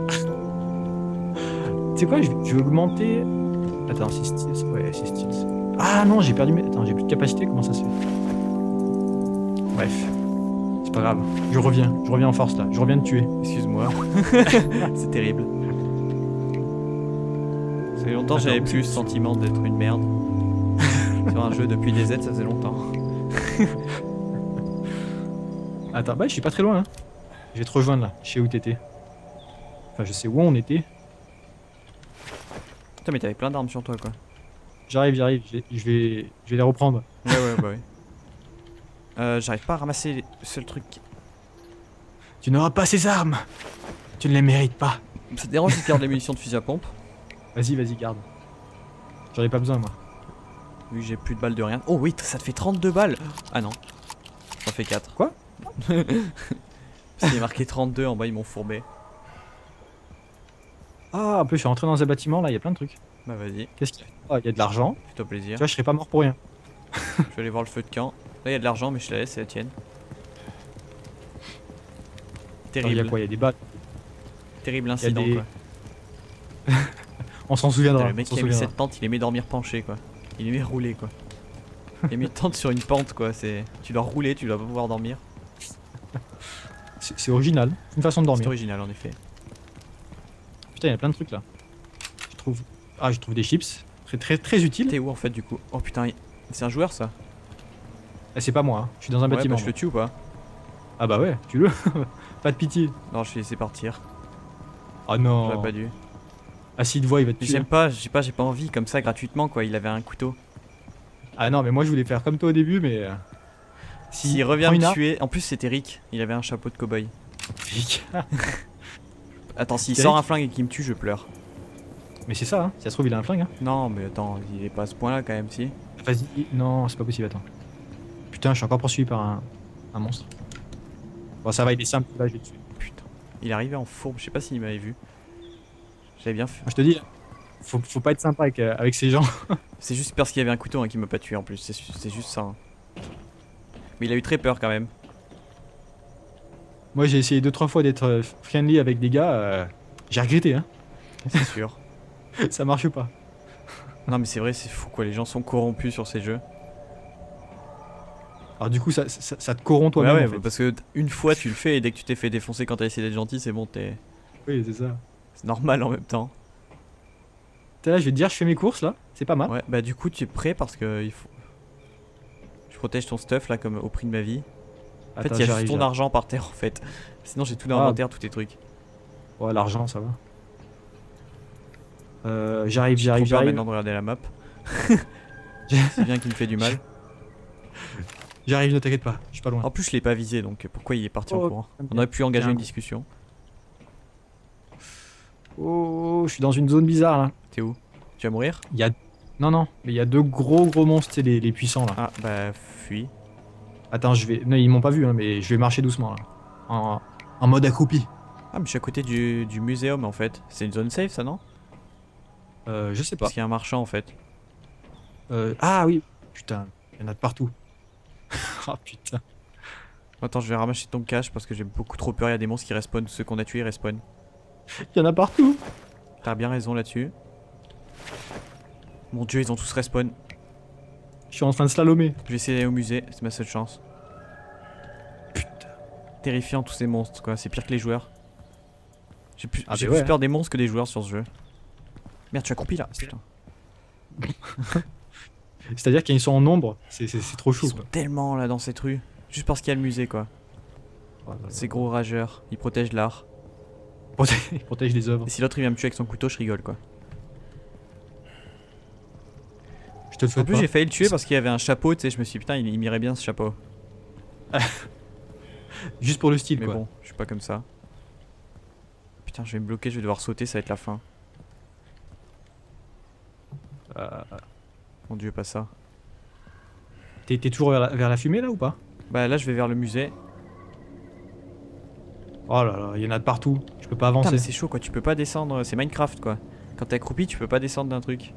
S2: Tu sais quoi, je vais, je vais augmenter. Attends, c'est Steels. Ouais, c'est Steels. Ah non, j'ai perdu mes. Attends, j'ai plus de capacité, comment ça se fait? Bref. C'est pas grave. Je reviens, je reviens en force là. Je reviens de tuer.
S1: Excuse-moi. C'est terrible. Ça fait longtemps que
S2: Attends,
S1: j'avais
S2: où
S1: plus le
S2: c'est-
S1: sentiment d'être une merde. Sur un jeu depuis des aides, ça faisait longtemps.
S2: Attends, bah je suis pas très loin hein. Je vais te rejoindre là. Je sais où t'étais. Enfin, je sais où on était.
S1: Putain, mais t'avais plein d'armes sur toi quoi.
S2: J'arrive, j'arrive. Je vais, je vais, je vais les reprendre.
S1: Ouais, ouais, bah ouais. Euh, j'arrive pas à ramasser les seuls trucs. qui-
S2: Tu n'auras pas ces armes. Tu ne les mérites pas.
S1: Ça te dérange si tu gardes les munitions de fusil à pompe?
S2: Vas-y, vas-y, garde. J'en ai pas besoin moi.
S1: Oui, j'ai plus de balles de rien. Oh oui, ça te fait trente-deux balles. Ah non. J'en fais quatre.
S2: Quoi?
S1: Parce qu'il est marqué trente-deux en bas, ils m'ont fourbé.
S2: Ah, en plus, je suis rentré dans un bâtiment là, il y a plein de trucs.
S1: Bah vas-y,
S2: Qu'est-ce qu'il y a? Oh, il y a de l'argent.
S1: fais-toi
S2: Tu
S1: plaisir.
S2: vois, je serais pas mort pour rien.
S1: Je vais aller voir le feu de camp. Là, il y a de l'argent, mais je te la laisse, c'est la tienne.
S2: Attends, il y a
S1: Terrible.
S2: quoi? Il y a des balles.
S1: Terrible incident
S2: des-
S1: quoi.
S2: On s'en souviendra.
S1: Le mec
S2: on s'en
S1: qui a mis
S2: souviendra.
S1: cette tente, il aimait dormir penché quoi. Il aimait rouler quoi. Il a mis une tente sur une pente quoi. C'est, tu dois rouler, tu dois pas pouvoir dormir.
S2: C'est c'est original. C'est une façon de
S1: C'est
S2: dormir.
S1: original en effet.
S2: Putain, il y a plein de trucs là. Je trouve. Ah, je trouve des chips. Très très très utile.
S1: T'es où en fait du coup? Oh putain, il- c'est un joueur ça.
S2: Ah, c'est pas moi. Hein. Je suis dans un
S1: Ouais,
S2: bâtiment.
S1: bah, je le tue ou pas?
S2: Ah bah ouais, tu le. Pas de pitié.
S1: Non, je l'ai laissé partir.
S2: Ah non.
S1: J'aurais pas dû.
S2: Ah s'il te voit, il va te
S1: Mais
S2: tuer.
S1: j'aime pas, j'ai pas, j'ai pas envie comme ça gratuitement quoi. Il avait un couteau.
S2: Ah non, mais moi je voulais faire comme toi au début, mais. euh,
S1: S'il revient
S2: prends une
S1: me
S2: arme-
S1: tuer, en plus c'était Rick. Il avait un chapeau de cow-boy. Attends, s'il
S2: C'est
S1: sort
S2: Rick
S1: un flingue et qu'il me tue, je pleure.
S2: Mais c'est ça, hein. Si ça se trouve, il a un flingue. Hein.
S1: Non, mais attends, il est pas à ce point-là quand même, si.
S2: Vas-y. Non, c'est pas possible, attends. Putain, je suis encore poursuivi par un, un monstre. Bon, ça va, il est simple. Là, je vais te tuer.
S1: Putain, il est arrivé en fourbe. Je sais pas s'il m'avait vu. J'avais bien fait.
S2: Moi, je te dis, faut, faut pas être sympa avec, euh, avec ces gens.
S1: C'est juste parce qu'il y avait un couteau hein, qui m'a pas tué en plus. C'est c'est juste ça. hein. Mais il a eu très peur quand même.
S2: Moi, j'ai essayé deux trois fois d'être euh, friendly avec des gars. euh, J'ai regretté, hein.
S1: C'est sûr.
S2: Ça marche pas.
S1: Non, mais c'est vrai, c'est fou quoi. Les gens sont corrompus sur ces jeux.
S2: Alors du coup, ça, ça, ça te corrompt
S1: Ouais,
S2: toi-même.
S1: ouais,
S2: en fait.
S1: parce que une fois tu le fais et dès que tu t'es fait défoncer quand t'as essayé d'être gentil, c'est bon, t'es.
S2: Oui, c'est ça.
S1: C'est normal en même temps.
S2: T'es là, je vais te dire, je fais mes courses là. C'est pas mal.
S1: Ouais, bah du coup, tu es prêt parce que il faut. Je protège ton stuff là comme au prix de ma vie. En fait,
S2: Attends,
S1: il y a
S2: j'arrive,
S1: juste ton
S2: j'arrive.
S1: argent par terre en fait. Sinon, j'ai tout dans
S2: Ah.
S1: l'inventaire, tous tes trucs.
S2: Ouais, l'argent, ça va. Euh, j'arrive,
S1: J'ai
S2: j'arrive,
S1: trop peur
S2: j'arrive.
S1: maintenant de regarder la map. C'est bien qu'il me fait du mal.
S2: J'arrive, ne t'inquiète pas, je suis pas loin.
S1: En plus, je l'ai pas visé donc pourquoi il est parti en
S2: Oh,
S1: courant?
S2: bien.
S1: On aurait pu engager
S2: Tiens.
S1: une discussion.
S2: Oh, je suis dans une zone bizarre là.
S1: T'es où? Tu vas mourir?
S2: Il y a. Non, non, mais il y a deux gros gros monstres, c'est les, les puissants là.
S1: Ah, bah fuis.
S2: Attends, je vais. Non, ils m'ont pas vu, hein, mais je vais marcher doucement là. En, en mode accroupi.
S1: Ah, mais je suis à côté du, du muséum en fait. C'est une zone safe ça, non?
S2: Euh, je sais pas.
S1: Parce qu'il y a un marchand en fait.
S2: Euh, ah oui, putain, il y en a de partout. Ah putain.
S1: Attends, je vais ramasser ton cache parce que j'ai beaucoup trop peur. Il y a des monstres qui respawnent. Ceux qu'on a tués, ils respawnent.
S2: Il y en a partout.
S1: T'as bien raison là-dessus. Mon dieu, ils ont tous respawn.
S2: Je suis en train de slalomer.
S1: Je vais essayer d'aller au musée, c'est ma seule chance.
S2: Putain.
S1: Terrifiant tous ces monstres quoi, c'est pire que les joueurs. J'ai plus,
S2: Ah
S1: j'ai
S2: bah
S1: plus
S2: ouais.
S1: peur des monstres que des joueurs sur ce jeu. Merde, tu as accroupi là. Putain.
S2: C'est-à-dire qu'ils sont en nombre, c'est trop
S1: Ils
S2: chaud.
S1: sont tellement là dans cette rue. Juste parce qu'il y a le musée quoi.
S2: Quoi.
S1: Ces gros rageurs, ils protègent l'art.
S2: Ils protègent les œuvres.
S1: Et si l'autre il vient me tuer avec son couteau, je rigole quoi.
S2: Je te le
S1: En
S2: souhaite
S1: plus
S2: pas.
S1: j'ai failli le tuer parce qu'il y avait un chapeau, tu sais, je me suis dit putain il, il m'irait bien ce chapeau.
S2: Juste pour le style
S1: Mais
S2: quoi.
S1: bon, je suis pas comme ça. Putain, je vais me bloquer, je vais devoir sauter, ça va être la fin.
S2: Euh,
S1: Mon dieu, pas ça.
S2: T'es toujours vers la, vers la fumée là ou pas?
S1: Bah là je vais vers le musée.
S2: Oh là là, il y en a de partout. Je peux pas
S1: Putain mais
S2: avancer.
S1: c'est chaud quoi, tu peux pas descendre, c'est Minecraft quoi. Quand t'es accroupi, tu peux pas descendre d'un truc.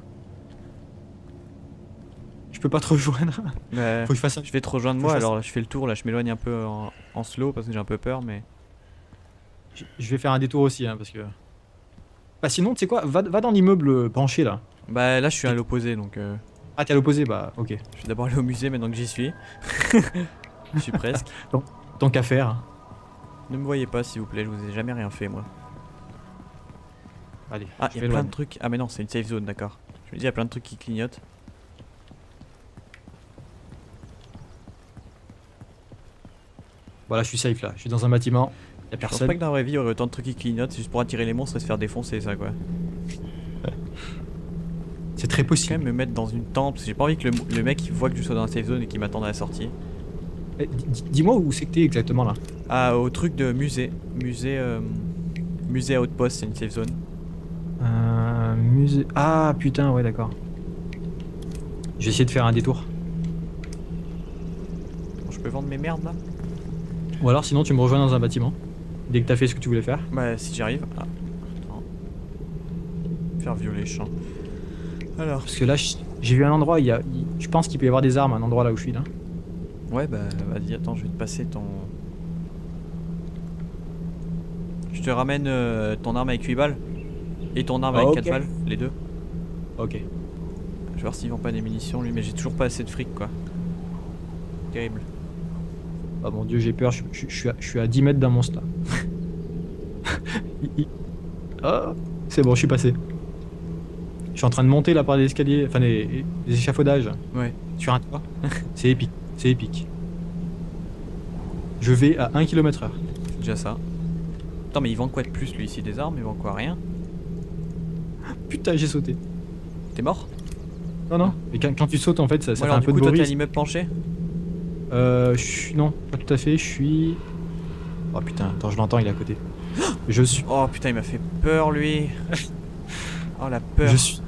S2: Je peux pas te rejoindre.
S1: Ouais.
S2: Faut que je fasse un...
S1: Je vais te rejoindre
S2: Faut
S1: moi,
S2: que je fasse-
S1: alors je fais le tour là, je m'éloigne un peu en, en slow parce que j'ai un peu peur mais...
S2: Je je vais faire un détour aussi hein, parce que... Bah sinon, tu sais quoi, va, va dans l'immeuble penché là.
S1: Bah là je suis à l'opposé donc euh,
S2: Ah t'es à l'opposé, bah ok.
S1: je vais d'abord aller au musée maintenant que j'y suis. Je suis presque.
S2: Tant qu'à faire.
S1: Ne me voyez pas s'il vous plaît, je vous ai jamais rien fait moi.
S2: Allez,
S1: Ah
S2: je
S1: il y a plein
S2: m'éloigne.
S1: de trucs, ah mais non c'est une safe zone d'accord. Je me dis il y a plein de trucs qui clignotent.
S2: Voilà, je suis safe là. Je suis dans un bâtiment. Y a
S1: Je pense
S2: personne.
S1: pas que dans la vraie vie il y aurait autant de trucs qui clignotent, c'est juste pour attirer les monstres et se faire défoncer ça quoi.
S2: C'est très
S1: Je vais quand
S2: possible.
S1: même me mettre dans une tente parce que j'ai pas envie que le, le mec il voit que je sois dans la safe zone et qu'il m'attende à la sortie.
S2: Eh, di- Dis-moi où c'est que t'es exactement là.
S1: Ah au truc de musée, musée euh, musée à Outpost, c'est une safe zone.
S2: Euh, musée. Ah putain, ouais, d'accord. Je vais essayer de faire un détour.
S1: Bon, je peux vendre mes merdes là?
S2: Ou alors sinon tu me rejoins dans un bâtiment. Dès que t'as fait ce que tu voulais faire.
S1: Bah si j'y arrive. Ah. Attends. Faire violer champ. Alors.
S2: Parce que là j- j'ai vu un endroit, il y a, il- je pense qu'il peut y avoir des armes, un endroit là où je suis là.
S1: Ouais bah vas-y attends je vais te passer ton... Je te ramène euh, ton arme avec huit balles. Et ton arme avec
S2: Ok.
S1: quatre balles, les deux.
S2: Ok.
S1: Je vais voir s'ils vendent pas des munitions lui mais j'ai toujours pas assez de fric quoi. Terrible.
S2: Ah mon dieu, j'ai peur, je, je- je suis à, je suis à dix mètres d'un monstre là. Il- il- Ah, c'est bon, je suis passé. Je suis en train de monter là par les escaliers, enfin les, les échafaudages.
S1: Ouais.
S2: Sur un toit. C'est épique, c'est épique. Je vais à un kilomètre heure.
S1: C'est déjà ça. Attends mais il vend quoi de plus lui ici? Des armes? Il vend quoi? Rien?
S2: Putain, j'ai sauté.
S1: T'es mort?
S2: Non, non. Mais quand, quand tu sautes, en fait, ça, ça
S1: Ouais,
S2: fait
S1: alors
S2: un
S1: du
S2: peu
S1: coup
S2: de
S1: toi t'es à
S2: bruit.
S1: l'immeuble penché?
S2: Euh, je suis... Non, pas tout à fait. Je suis... Oh putain, attends, je l'entends, il est à côté. Je suis...
S1: Oh putain il m'a fait peur lui. Oh la peur.
S2: Je suis...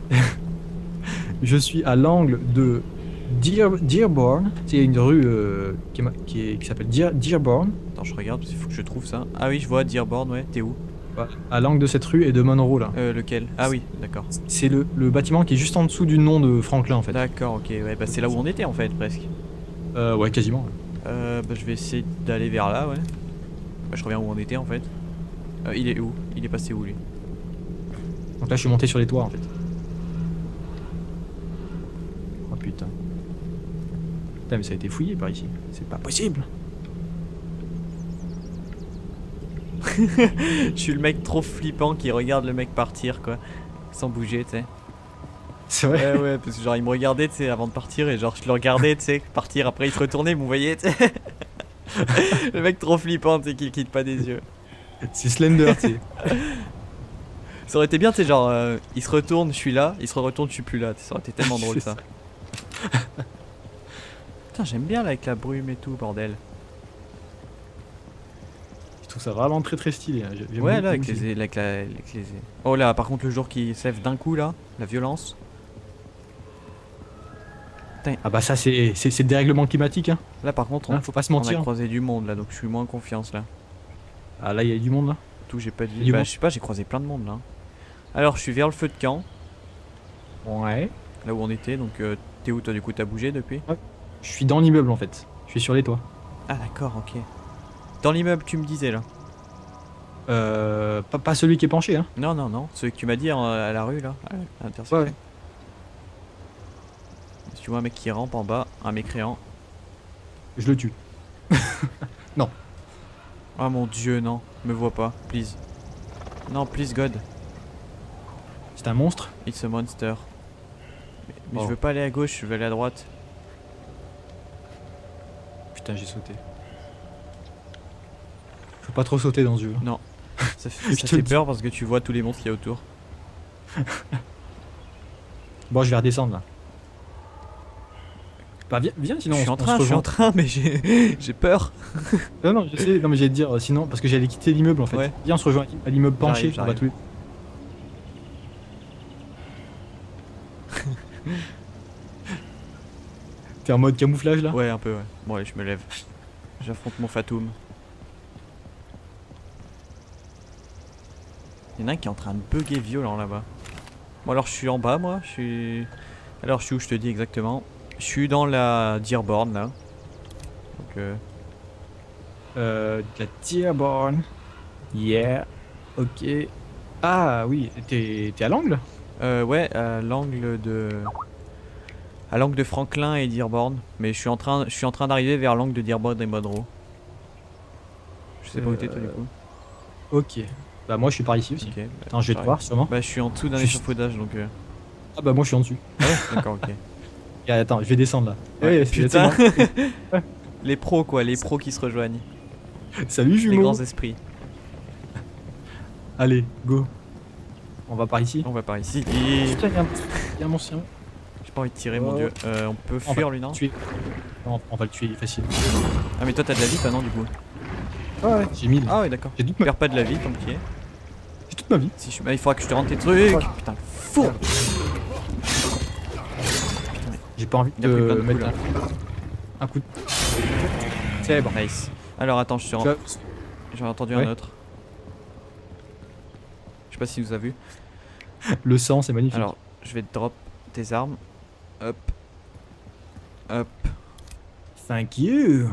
S2: je suis à l'angle de Dear... Dearborn. C'est une rue euh, qui, est ma- qui, est- qui s'appelle Dear... Dearborn.
S1: Attends je regarde parce qu'il faut que je trouve ça. Ah oui je vois Dearborn ouais, t'es où?
S2: Ouais, à l'angle de cette rue et de Monroe là.
S1: Euh lequel? Ah oui d'accord.
S2: C'est le, le bâtiment qui est juste en dessous du nom de Franklin en fait.
S1: D'accord ok ouais bah c'est là où on était en fait presque.
S2: Euh, ouais, quasiment. ouais.
S1: Euh bah je vais essayer d'aller vers là ouais. Bah je reviens où on était en fait. Euh, il est où? Il est passé où lui?
S2: Donc là, je suis monté sur les toits en fait. Oh putain. Putain, mais ça a été fouillé par ici. C'est pas possible.
S1: Je suis le mec trop flippant qui regarde le mec partir quoi. Sans bouger tu sais.
S2: C'est vrai.
S1: Ouais ouais parce que genre il me regardait tu sais avant de partir et genre je le regardais tu sais partir après il se retournait il me voyait tu sais. Le mec trop flippant tu sais qui quitte pas des yeux.
S2: C'est Slender, tu sais.
S1: Ça aurait été bien tu sais genre euh, il se retourne je suis là, il se retourne je suis plus là, tu sais, ça aurait été tellement drôle
S2: C'est
S1: ça. Putain j'aime bien là avec la brume et tout bordel.
S2: Je trouve ça vraiment très très stylé. hein. J'aime
S1: Ouais
S2: beaucoup
S1: là avec
S2: aussi.
S1: les, avec, la, avec les... Oh là par contre le jour qui se lève d'un coup là, la violence.
S2: Ah bah ça, c'est c'est- c'est le dérèglement climatique. Hein.
S1: Là par contre on,
S2: Hein, faut pas se
S1: on a
S2: mentir.
S1: croisé du monde là donc je suis moins en confiance là.
S2: Ah là, il y a du monde là.
S1: Tout j'ai pas
S2: Du
S1: dit. Bah
S2: monde.
S1: je sais pas j'ai croisé plein de monde là. Alors je suis vers le feu de camp.
S2: Ouais.
S1: Là où on était, donc euh, t'es où toi du coup? T'as bougé depuis?
S2: Je suis dans l'immeuble en fait. Je suis sur les toits.
S1: Ah d'accord, ok. Dans l'immeuble tu me disais là?
S2: Euh, pas, pas celui qui est penché, hein.
S1: Non, non, non, celui que tu m'as dit hein, à la rue là, à l'intersection.
S2: Ouais, ouais.
S1: Si tu vois un mec qui rampe en bas, un mécréant.
S2: Je le tue.
S1: Oh mon dieu, non, me vois pas, please. Non, please God,
S2: C'est un monstre.
S1: it's a monster. Mais, mais
S2: Oh.
S1: je veux pas aller à gauche, je veux aller à droite.
S2: Putain, j'ai sauté. Faut pas trop sauter dans ce jeu.
S1: Non, ça, fait-
S2: Je
S1: ça
S2: te
S1: fait
S2: le dis.
S1: peur parce que tu vois tous les monstres qu'il y a autour.
S2: Bon, je vais redescendre là. Bah viens, viens sinon
S1: je suis
S2: on,
S1: en
S2: on se
S1: train, je suis
S2: rejoint.
S1: en train, mais j'ai j'ai peur.
S2: Non, non, je sais, non mais j'allais te dire euh, sinon, parce que j'allais quitter l'immeuble en fait.
S1: Ouais.
S2: Viens, on se rejoint à l'immeuble penché,
S1: J'arrive,
S2: on va tous les... T'es en mode camouflage là?
S1: Ouais, un peu, ouais. Bon, allez, je me lève. J'affronte mon Fatoum. Il y en a un qui est en train de bugger violent là-bas. Bon, alors je suis en bas, moi. Je suis. Alors, je suis où je te dis exactement? Je suis dans la Dearborn là. Donc, euh,
S2: Euh, de la Dearborn. Yeah. Ok. Ah oui, t'es t'es à l'angle?
S1: euh, ouais, à l'angle de. À l'angle de Franklin et Dearborn. Mais je suis en train, je suis en train d'arriver vers l'angle de Dearborn et Monroe. Je sais pas où t'es toi du coup.
S2: Ok. Bah moi je suis par ici aussi.
S1: Ok. bah,
S2: Attends, je vais te
S1: j'arrive.
S2: voir sûrement.
S1: Bah, je suis en dessous d'un
S2: Je suis-
S1: échafaudage donc. Euh...
S2: Ah bah moi je suis en dessus.
S1: Ah ouais, d'accord, ok.
S2: Et attends, je vais descendre là.
S1: Ouais,
S2: Eh, c'est-
S1: putain.
S2: c'est bon.
S1: Les pros quoi, les pros qui se rejoignent.
S2: Salut
S1: Les
S2: jumeaux.
S1: grands esprits.
S2: Allez, go. On va par ici.
S1: On va par ici. Et...
S2: Putain, y'a un, y a un monstre.
S1: J'ai pas envie de tirer, mon
S2: Oh.
S1: dieu. Euh, on peut
S2: On
S1: fuir
S2: va
S1: lui, non?
S2: le tuer. Non, on va le tuer, il est facile.
S1: Ah, mais toi t'as de la vie, toi non, du coup?
S2: Ouais, ouais. J'ai mille.
S1: Ah, ouais, d'accord.
S2: J'ai toute, ma...
S1: Perds pas de la vie tant que tu y es.
S2: j'ai toute ma vie.
S1: Si je... ah, il faudra que je te rende tes trucs.
S2: Ouais.
S1: Putain, le fou.
S2: J'ai pas envie
S1: Il a pris
S2: de
S1: plein de
S2: mettre
S1: coups,
S2: un... un coup de... C'est bon.
S1: Nice. Alors attends, je te
S2: Tu
S1: rends.
S2: vois,
S1: J'en ai entendu
S2: Ouais.
S1: un autre. Je sais pas si vous avez vu.
S2: le sang, c'est magnifique.
S1: Alors, je vais te drop tes armes. Hop. Hop.
S2: Thank you.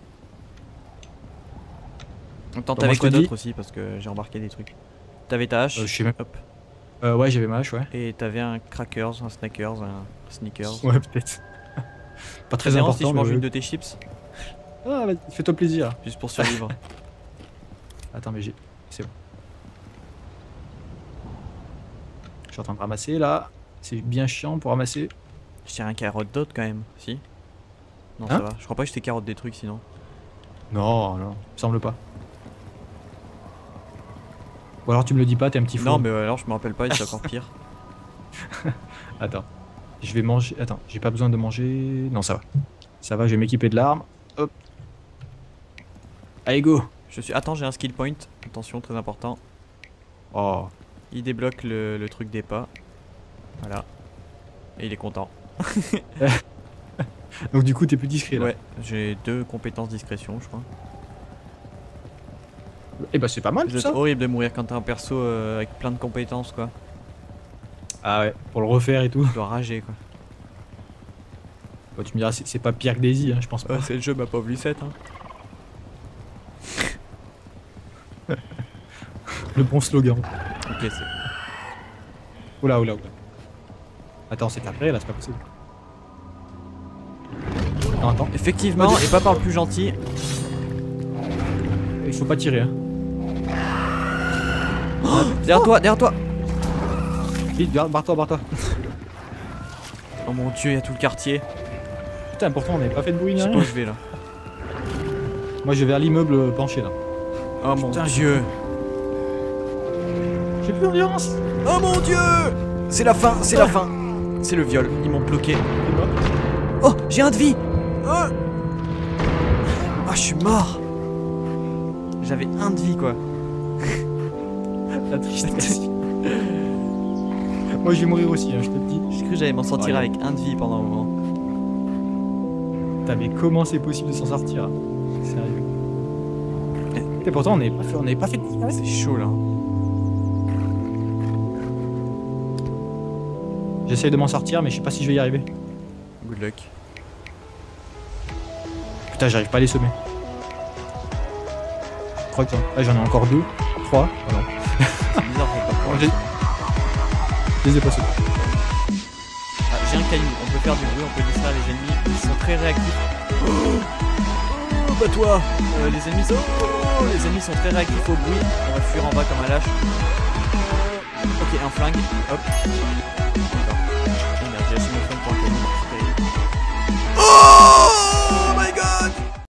S1: Attends,
S2: Bon,
S1: t'avais
S2: moi, je
S1: quoi
S2: te dis-
S1: d'autre aussi? Parce que j'ai embarqué des trucs. T'avais ta hache.
S2: Euh, je sais même.
S1: Hop.
S2: Euh, ouais, j'avais ma hache, ouais.
S1: Et t'avais un crackers, un snackers, un sneakers.
S2: Ouais, peut-être. Pas très
S1: Ça dérange
S2: important.
S1: si je mange
S2: mais
S1: une
S2: ouais.
S1: de tes chips?
S2: Ah, vas-y, fais-toi plaisir.
S1: Juste pour survivre.
S2: Attends, mais j'ai. C'est bon. Je suis en train de ramasser là. C'est bien chiant pour ramasser.
S1: Je tiens un carotte d'autre quand même, si? Non,
S2: Hein
S1: ça va. Je crois pas que je t'ai carotte des trucs sinon.
S2: Non, non, me semble pas. Ou alors tu me le dis pas, t'es un petit fou.
S1: Non, mais euh, alors je me rappelle pas, c'est encore pire.
S2: Attends. Je vais manger. Attends, j'ai pas besoin de manger. Non, ça va. Ça va, je vais m'équiper de l'arme. Hop. Allez, go.
S1: Je suis. Attends, j'ai un skill point. Attention, très important.
S2: Oh.
S1: Il débloque le, le truc des pas. Voilà. Et il est content.
S2: Donc, du coup, t'es plus discret là.
S1: Ouais, j'ai deux compétences discrétion, je crois.
S2: Et bah, c'est pas mal tout
S1: C'est
S2: ça.
S1: horrible de mourir quand t'as un perso euh, avec plein de compétences, quoi.
S2: Ah ouais, pour le refaire et tout.
S1: Tu dois rager, quoi.
S2: Bon, tu me diras, c'est c'est pas pire que Daisy, hein, je pense pas.
S1: Ouais, c'est le jeu, ma pauvre Lucette, hein.
S2: Le bon slogan.
S1: Ok, c'est.
S2: Oula, oula, oula. Attends, c'est après là, c'est pas possible. Non, attends.
S1: Effectivement, et pas par le plus gentil.
S2: Il faut pas tirer, hein.
S1: Derrière toi, derrière toi.
S2: Vite, barre- barre-toi, barre-toi.
S1: Oh mon dieu, il y a tout le quartier.
S2: Putain, pourtant, on n'avait pas fait de bruit,
S1: Je
S2: ni
S1: sais pas
S2: rien.
S1: où je vais là.
S2: Moi, je vais vers l'immeuble penché là.
S1: Oh mon
S2: Putain,
S1: dieu.
S2: J'ai plus d'endurance.
S1: Oh mon dieu. C'est la fin, c'est la fin. C'est le viol, ils m'ont bloqué. Oh, j'ai un de vie. Ah, ah, je suis mort. J'avais un de vie, quoi.
S2: La tristesse. Moi, je vais mourir aussi, hein, je te le dis.
S1: J'ai cru que j'allais m'en sortir
S2: Ouais.
S1: avec un de vie pendant un moment.
S2: Putain, mais comment c'est possible de s'en sortir? Sérieux. Et pourtant, on n'avait pas fait, on n'avait pas fait de dégâts.
S1: C'est chaud là.
S2: J'essaye de m'en sortir, mais je sais pas si je vais y arriver.
S1: Good luck.
S2: Putain, j'arrive pas à les semer. Je crois que j'en ah, j'en ai encore deux, trois. Oh non.
S1: C'est bizarre, j'ai pas
S2: Je je les ai pas semés.
S1: Ah, j'ai un caillou, on peut faire du bruit, on peut distraire les ennemis, ils sont très réactifs. Oh, oh bah toi euh, Les ennemis sont... Oh, les ennemis sont très réactifs au bruit, on va fuir en bas comme un lâche. Ok, un flingue, hop. D'accord.